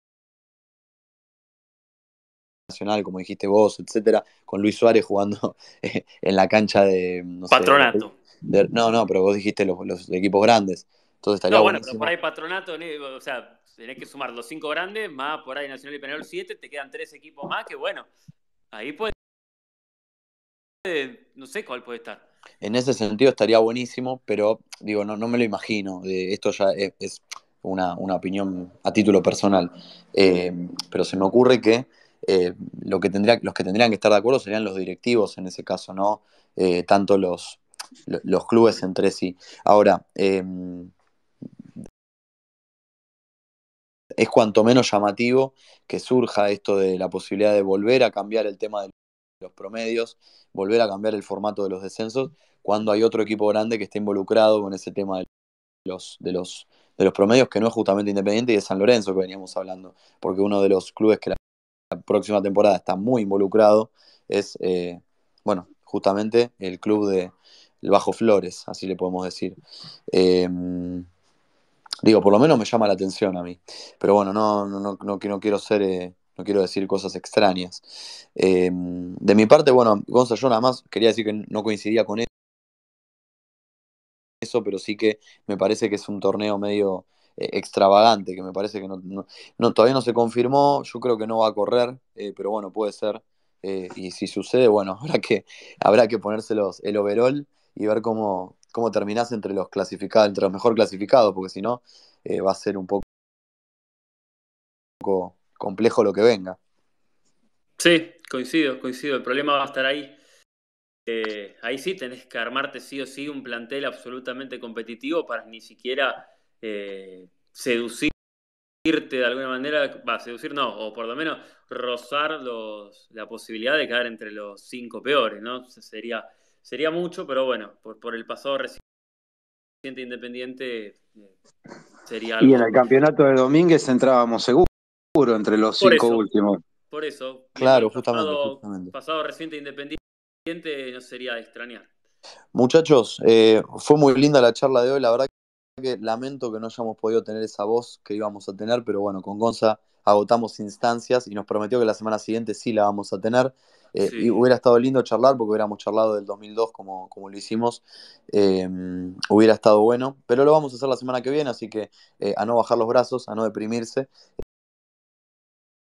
Nacional, como dijiste vos, etcétera, con Luis Suárez jugando en la cancha de, no sé, Patronato. de, no, no, pero vos dijiste los, los equipos grandes, entonces estaría no, bueno, buenísimo. Pero por ahí Patronato, o sea, tenés que sumar los cinco grandes, más por ahí Nacional y Peñarol siete, te quedan tres equipos más, que bueno, ahí puede, no sé cuál puede estar. En ese sentido estaría buenísimo, pero digo, no, no me lo imagino, esto ya es, es una, una opinión a título personal, eh, pero se me ocurre que Eh, lo que tendría, los que tendrían que estar de acuerdo serían los directivos en ese caso, no eh, tanto los, los clubes entre sí. Ahora, eh, es cuanto menos llamativo que surja esto de la posibilidad de volver a cambiar el tema de los promedios, volver a cambiar el formato de los descensos, cuando hay otro equipo grande que está involucrado con ese tema de los, de los, de los promedios, que no es justamente Independiente y de San Lorenzo que veníamos hablando, porque uno de los clubes que la próxima temporada está muy involucrado es, eh, bueno, justamente el club de el Bajo Flores, así le podemos decir. Eh, digo, por lo menos me llama la atención a mí. Pero bueno, no, no, no, no, no quiero ser, eh, no quiero decir cosas extrañas. Eh, de mi parte, bueno, Gonza, yo nada más quería decir que no coincidía con eso, pero sí que me parece que es un torneo medio eh, extravagante, que me parece que no, no, no, todavía no se confirmó, yo creo que no va a correr, eh, pero bueno, puede ser. Eh, y si sucede, bueno, habrá que, habrá que ponérselos el overall y ver cómo, cómo terminás entre los clasificados, entre los mejor clasificados, porque si no, eh, va a ser un poco complejo lo que venga. Sí, coincido, coincido. El problema va a estar ahí. Eh, ahí sí tenés que armarte sí o sí un plantel absolutamente competitivo para ni siquiera eh, seducirte de alguna manera, va, seducir no, o por lo menos rozar los, la posibilidad de quedar entre los cinco peores, ¿no? Sería, sería mucho, pero bueno, por, por el pasado reciente Independiente eh, sería algo. Y en el campeonato de Domínguez entrábamos seguro entre los por cinco eso, últimos. Por eso, claro, el justamente, pasado, justamente. pasado reciente Independiente no sería de extrañar. Muchachos, eh, fue muy linda la charla de hoy, la verdad que lamento que no hayamos podido tener esa voz que íbamos a tener, pero bueno, con Gonza agotamos instancias y nos prometió que la semana siguiente sí la vamos a tener. Eh, Sí. Y hubiera estado lindo charlar porque hubiéramos charlado del dos mil dos como, como lo hicimos. Eh, hubiera estado bueno, pero lo vamos a hacer la semana que viene, así que eh, a no bajar los brazos, a no deprimirse.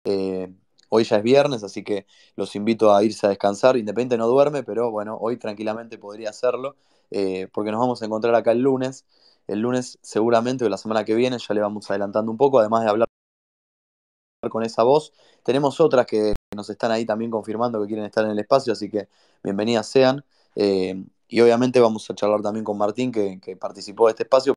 Eh, hoy ya es viernes, así que los invito a irse a descansar. Independiente no duerme, pero bueno, hoy tranquilamente podría hacerlo, eh, porque nos vamos a encontrar acá el lunes. El lunes seguramente, o la semana que viene, ya le vamos adelantando un poco, además de hablar con esa voz. Tenemos otras que nos están ahí también confirmando que quieren estar en el espacio, así que bienvenidas sean. Eh, y obviamente vamos a charlar también con Martín, que, que participó de este espacio,